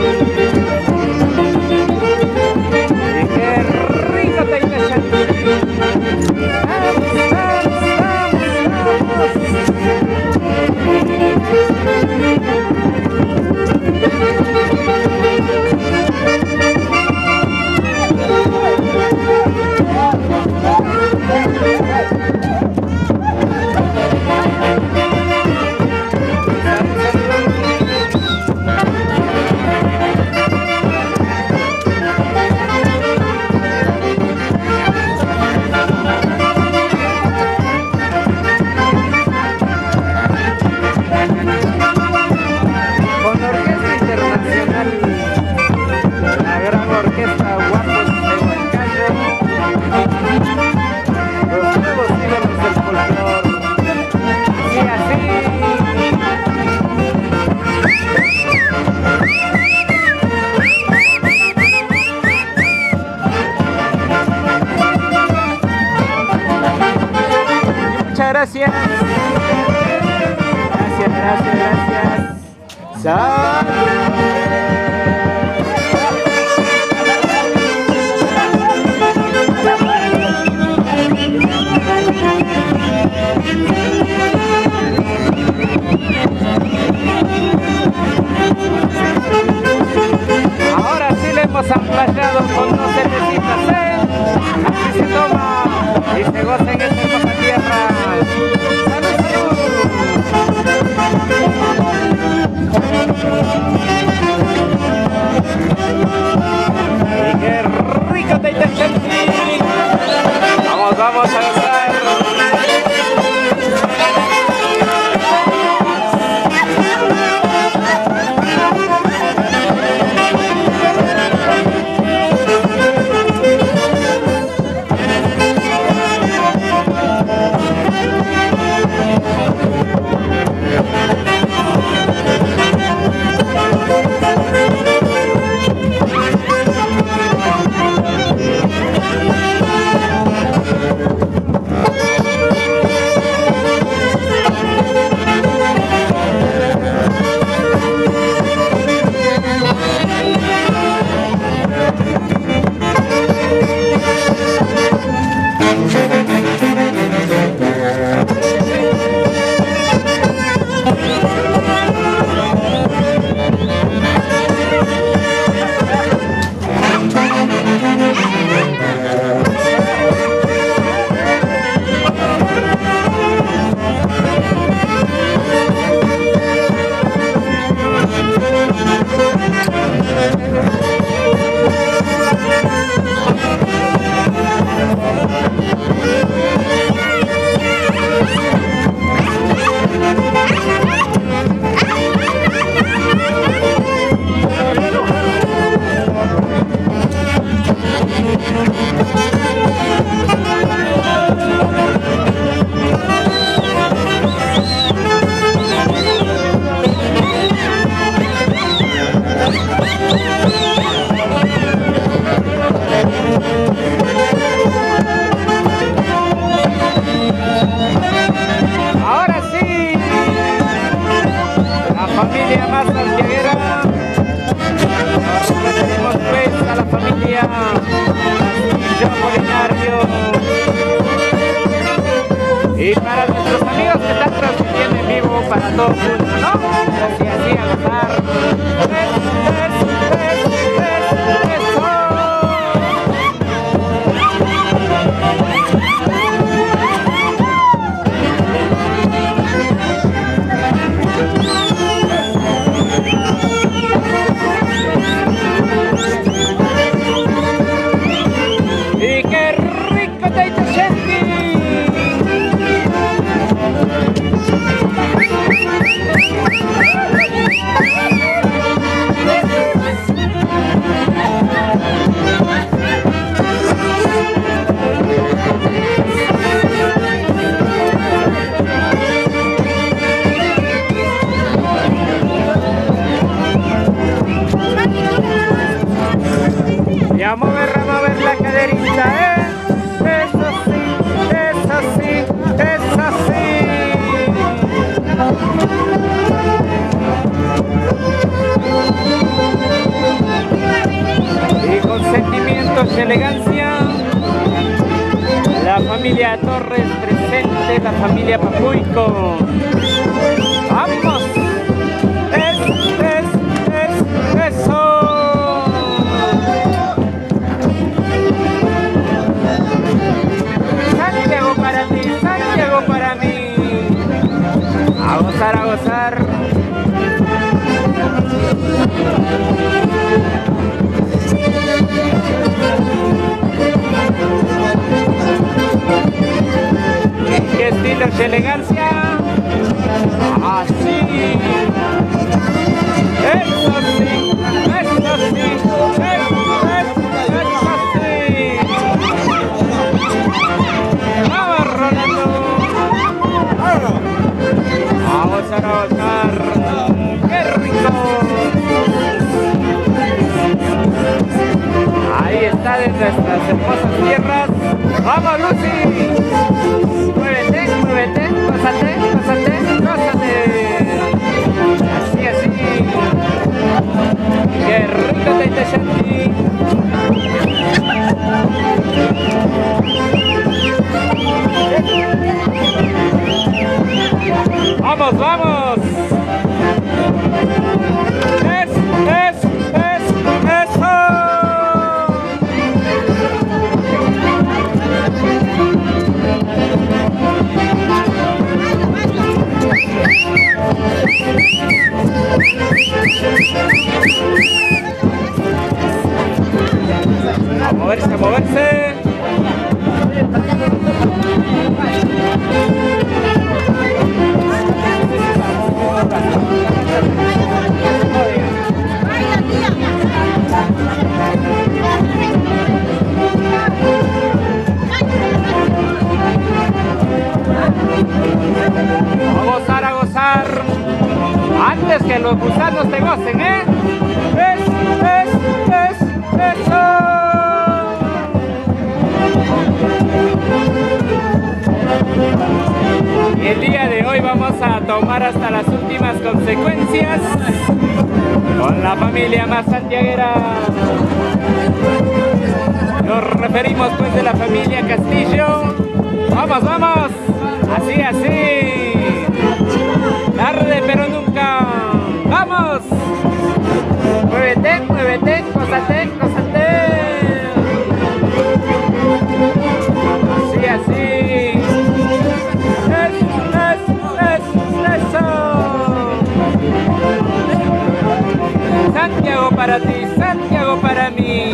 Y qué rico te interesa. Vamos, gracias. Gracias. Ahora sí le hemos aplayado con 2 cervecitas, ¿eh? Así se toma y se goza en esta hermosa tierra. Y qué rico te sentí. Vamos a gozar. Y para nuestros amigos que están transmitiendo en vivo para todo el mundo, ¿no? Así a gozar. Eso. familia Papuico. ¡Vamos! ¡Eso! Santiago para ti, Santiago para mí. A gozar, a gozar. ¿Qué estilo y elegancia? Así. Eso sí, eso sí, eso sí. Vamos, Rolando. Vamos a gozar. ¡Qué rico! Ahí está desde nuestras hermosas tierras. ¡Vamos, Lucy! Muévete, muévete, gózate, gózate, gózate. Así, así. ¡Qué rico Taitashati! ¡Vamos, vamos! ¡Eso! A moverse, a moverse. A gozar, a gozar. Antes que los gusanos te gocen, ¿eh? Eso. Y el día de hoy vamos a tomar hasta las últimas consecuencias con la familia más santiaguera. Nos referimos pues de la familia Castillo. Vamos, vamos. Así, así. Tarde pero nunca. ¡Vamos! Muévete, muévete, gózate, gózate. Así, así. Eso. Santiago para ti, Santiago para mí.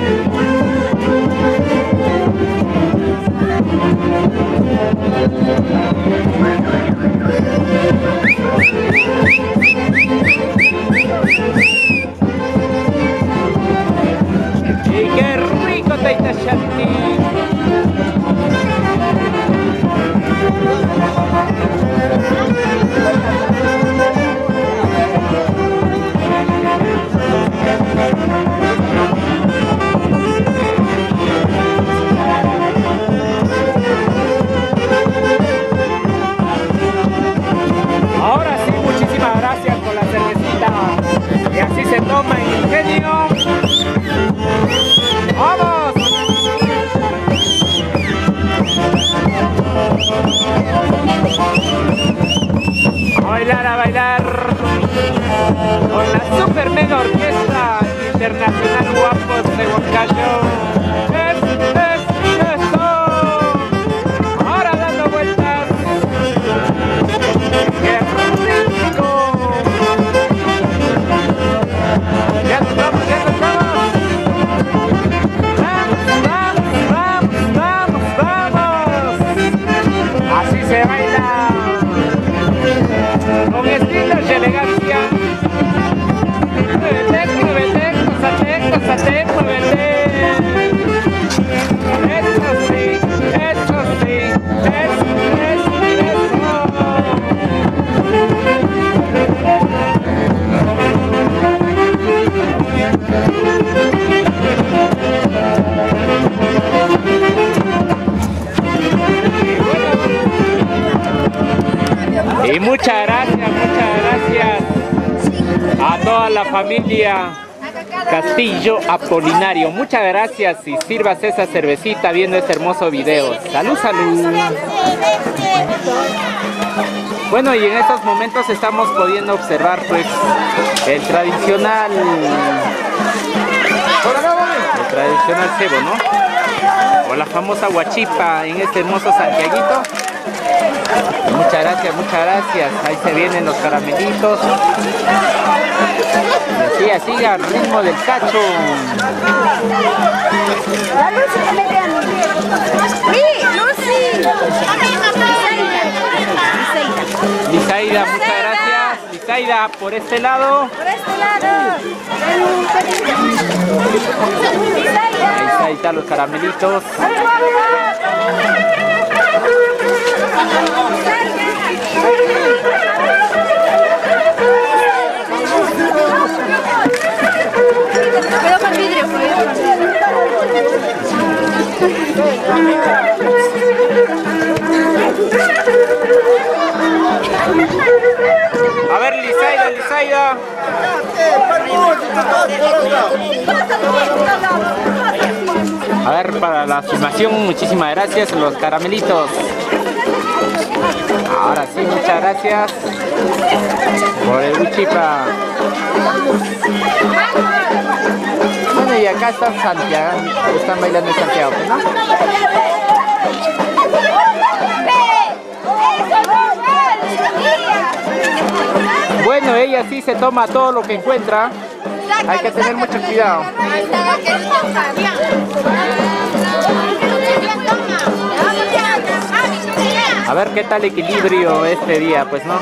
Y qué rico Taitashati. Ahora sí, muchísimas gracias por la cervecita. Y así se toma ingenio. ¡Vamos! A bailar, a bailar. Con la super mega orquesta internacional Guapos de Huancayo. Eso. Ahora dando vueltas. ¡Qué rico! ¡Ya nos vamos, ya nos vamos! ¡Vamos! Así se baila con estilo y elegancia. Muévete, muévete, gózate, gózate, muévete. Eso sí, eso sí, eso. Y muchas gracias a toda la familia Castillo Apolinario. Muchas gracias y sírvase esa cervecita viendo este hermoso video. Salud, salud. Bueno, y en estos momentos estamos pudiendo observar pues el tradicional cebo, ¿no? O la famosa huachipa en este hermoso Santiaguito. Muchas gracias, muchas gracias. Ahí se vienen los caramelitos. Y así al ritmo del cacho. La Lucy que me queda. Lucy. Lizaida, muchas gracias. Lizaida, por este lado. Por este lado. Ahí están los caramelitos. Pero con vidrio, A ver, Lizaida, Lizaida. A ver, para la filmación, muchísimas gracias, los caramelitos. Ahora sí, muchas gracias por el huachipa. Bueno, y acá está Santiago, están bailando en Santiago, ¿no? Bueno, ella sí se toma todo lo que encuentra. Hay que tener mucho cuidado. A ver qué tal equilibrio este día, pues, ¿no?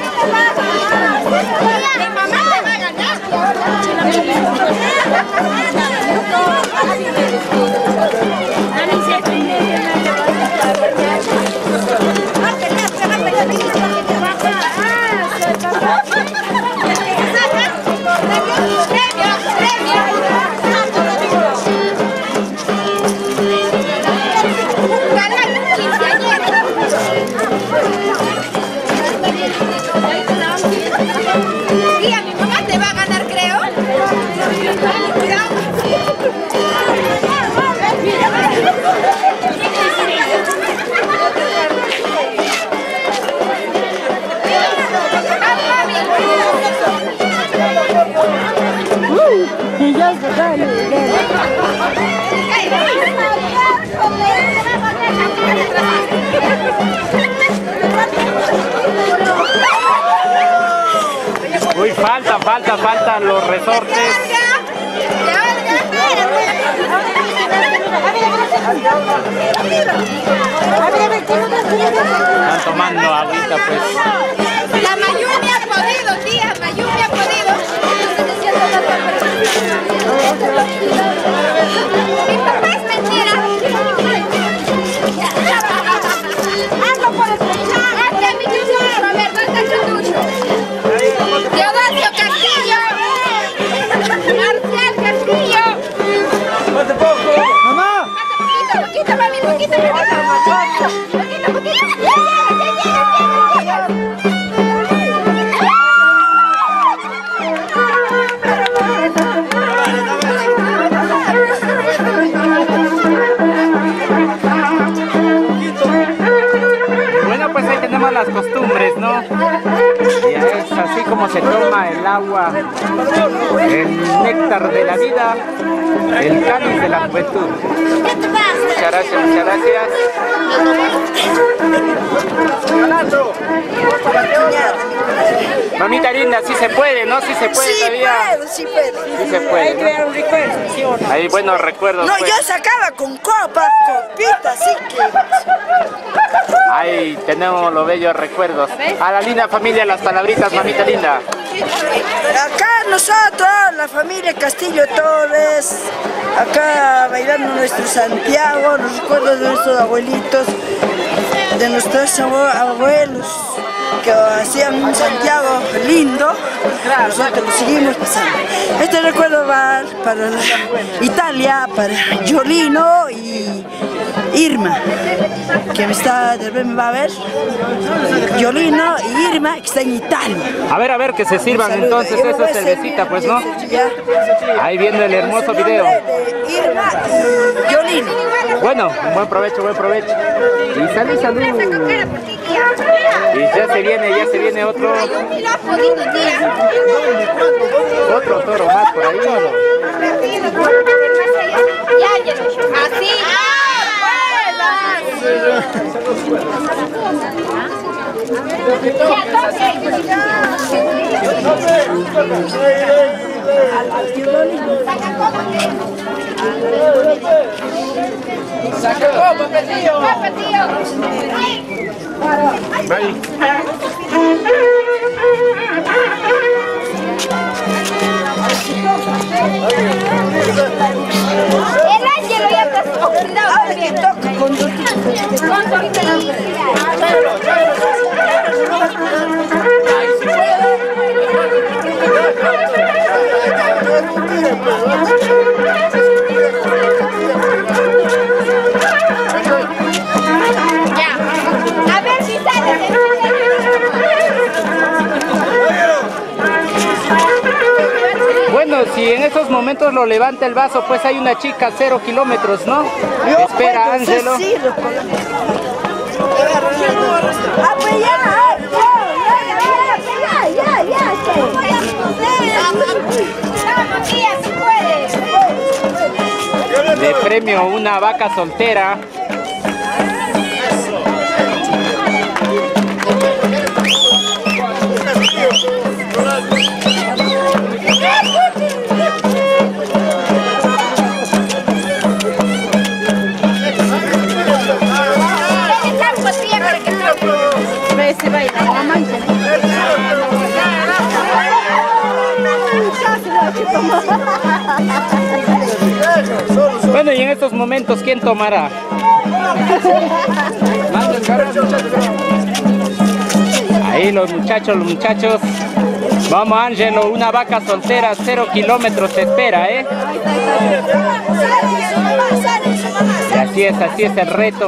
Y a mi mamá te va a ganar, creo. Uy, faltan los resortes. Están tomando agüita, pues. La Mayumi ha podido, tía, Mayumi ha podido. Mi papá es mentira. Hazlo por escuchar. Hazte mi tesoro, a ver, ¿dónde está el tuyo? Teodosio Castillo. Marcial Castillo. ¡Mamá! Poquito, mami, poquito. Bueno, pues ahí tenemos las costumbres, ¿no? Y es así como se toma el agua, el néctar de la vida, el cáliz de la juventud. Muchas gracias, muchas gracias. Mamita linda, sí se puede, ¿no? Sí se puede todavía. Sí puede. Sí se puede. Hay que ver un recuerdo, ¿sí o no? Hay buenos recuerdos. No, pues. yo sacaba con copas, copitas, así que... Ahí tenemos los bellos recuerdos. A la linda familia, las palabritas, mamita linda. Acá nosotros, la familia Castillo Torres, acá bailando nuestro Santiago, los recuerdos de nuestros abuelitos, de nuestros abuelos que hacían un Santiago lindo, nosotros lo seguimos pasando. Este recuerdo va para Italia, para Giolino y Irma, que me va a ver, Yolino y Irma, que está en Italia. A ver, que se sirvan entonces esa cervecita, pues, ¿no? Ahí viendo el hermoso video. Irma y Yolino. Bueno, buen provecho. Y salud. Y ya se viene otro toro más por ahí. Así. Saca copa, tío. El Ángelo ya está oxidado. Ahora que toca con A ver si sale. Bueno, si en estos momentos lo levanta el vaso, pues hay una chica 0 kilómetros, ¿no? Espera, Ángelo. Ah, pues ya. De premio una vaca soltera. Bueno, y en estos momentos, ¿quién tomará? Ahí los muchachos. Vamos, Ángelo, una vaca soltera, 0 kilómetros te espera, ¿eh? Y así es el reto.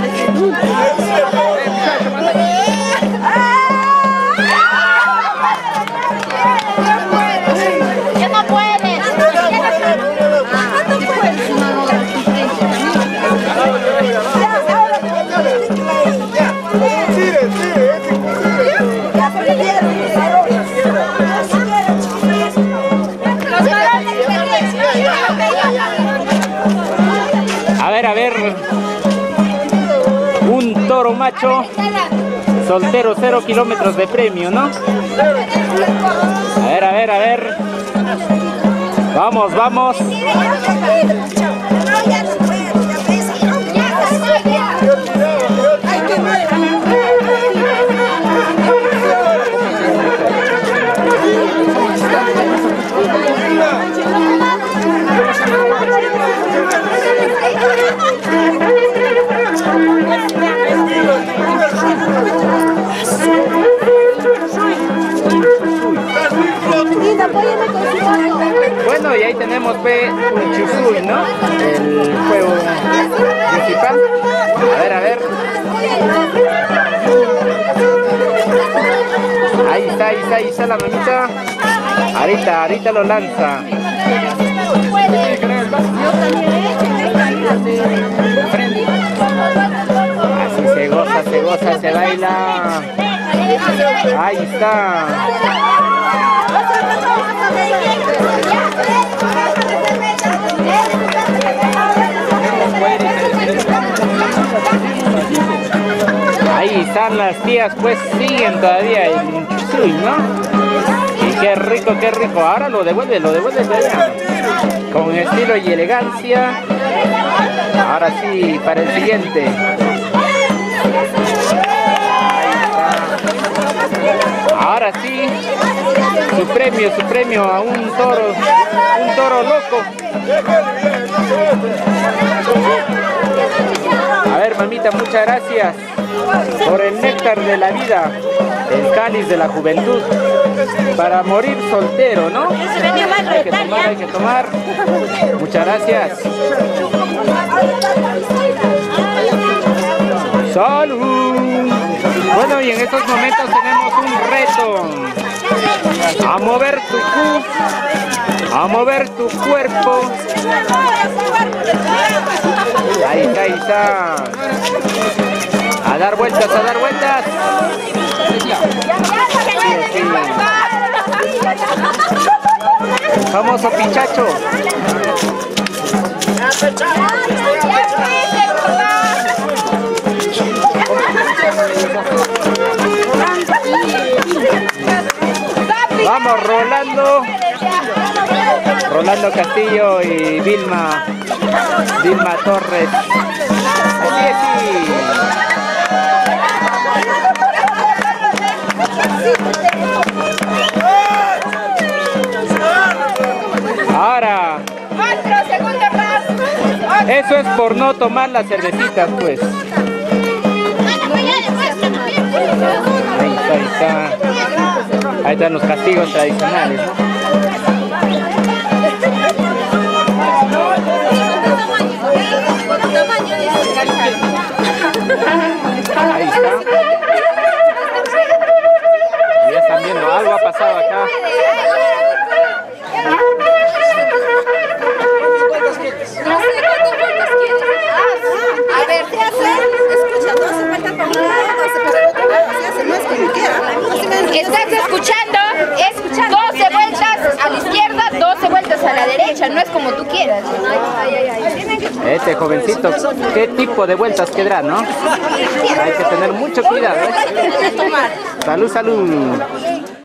Ya no puedes. A ver, un toro macho soltero, 0 kilómetros de premio, ¿no? A ver. Vamos. Bueno, y ahí tenemos un chusuy, ¿no? El juego principal. A ver. Ahí está la mamita. Ahorita lo lanza. Así se goza, se baila. Ahí está. Ahí están las tías, pues siguen todavía el chusuy, ¿no? Y qué rico. Ahora lo devuelve de allá. Con estilo y elegancia. Ahora sí, para el siguiente. Ahora sí, su premio a un toro loco. A ver, mamita, muchas gracias por el néctar de la vida, el cáliz de la juventud, para morir soltero, ¿no? Hay que tomar. Muchas gracias. ¡Salud! Bueno, y en estos momentos tenemos un reto. A mover tu cu, a mover tu cuerpo. Ahí está, ahí está. A dar vueltas, a dar vueltas. Sí. El famoso pichacho. Vamos Rolando. Rolando Castillo y Vilma Torres. Así es, sí. Ahora. Otro segundo más. Eso es por no tomar las cervecitas, pues. Ahí está, ahí está. Ahí están los castigos tradicionales, ¿no? Ahí está. Ya están viendo, algo ha pasado acá. A ver, ¿qué hace? Escucha, 12 vueltas para un lado, 12 para el otro lado, se hace, no es como quiera. Estás escuchando, 12 vueltas a la izquierda, 12 vueltas a la derecha, no es como tú quieras. Este jovencito, ¿qué tipo de vueltas quedará, no? Hay que tener mucho cuidado, ¿eh? Salud, salud.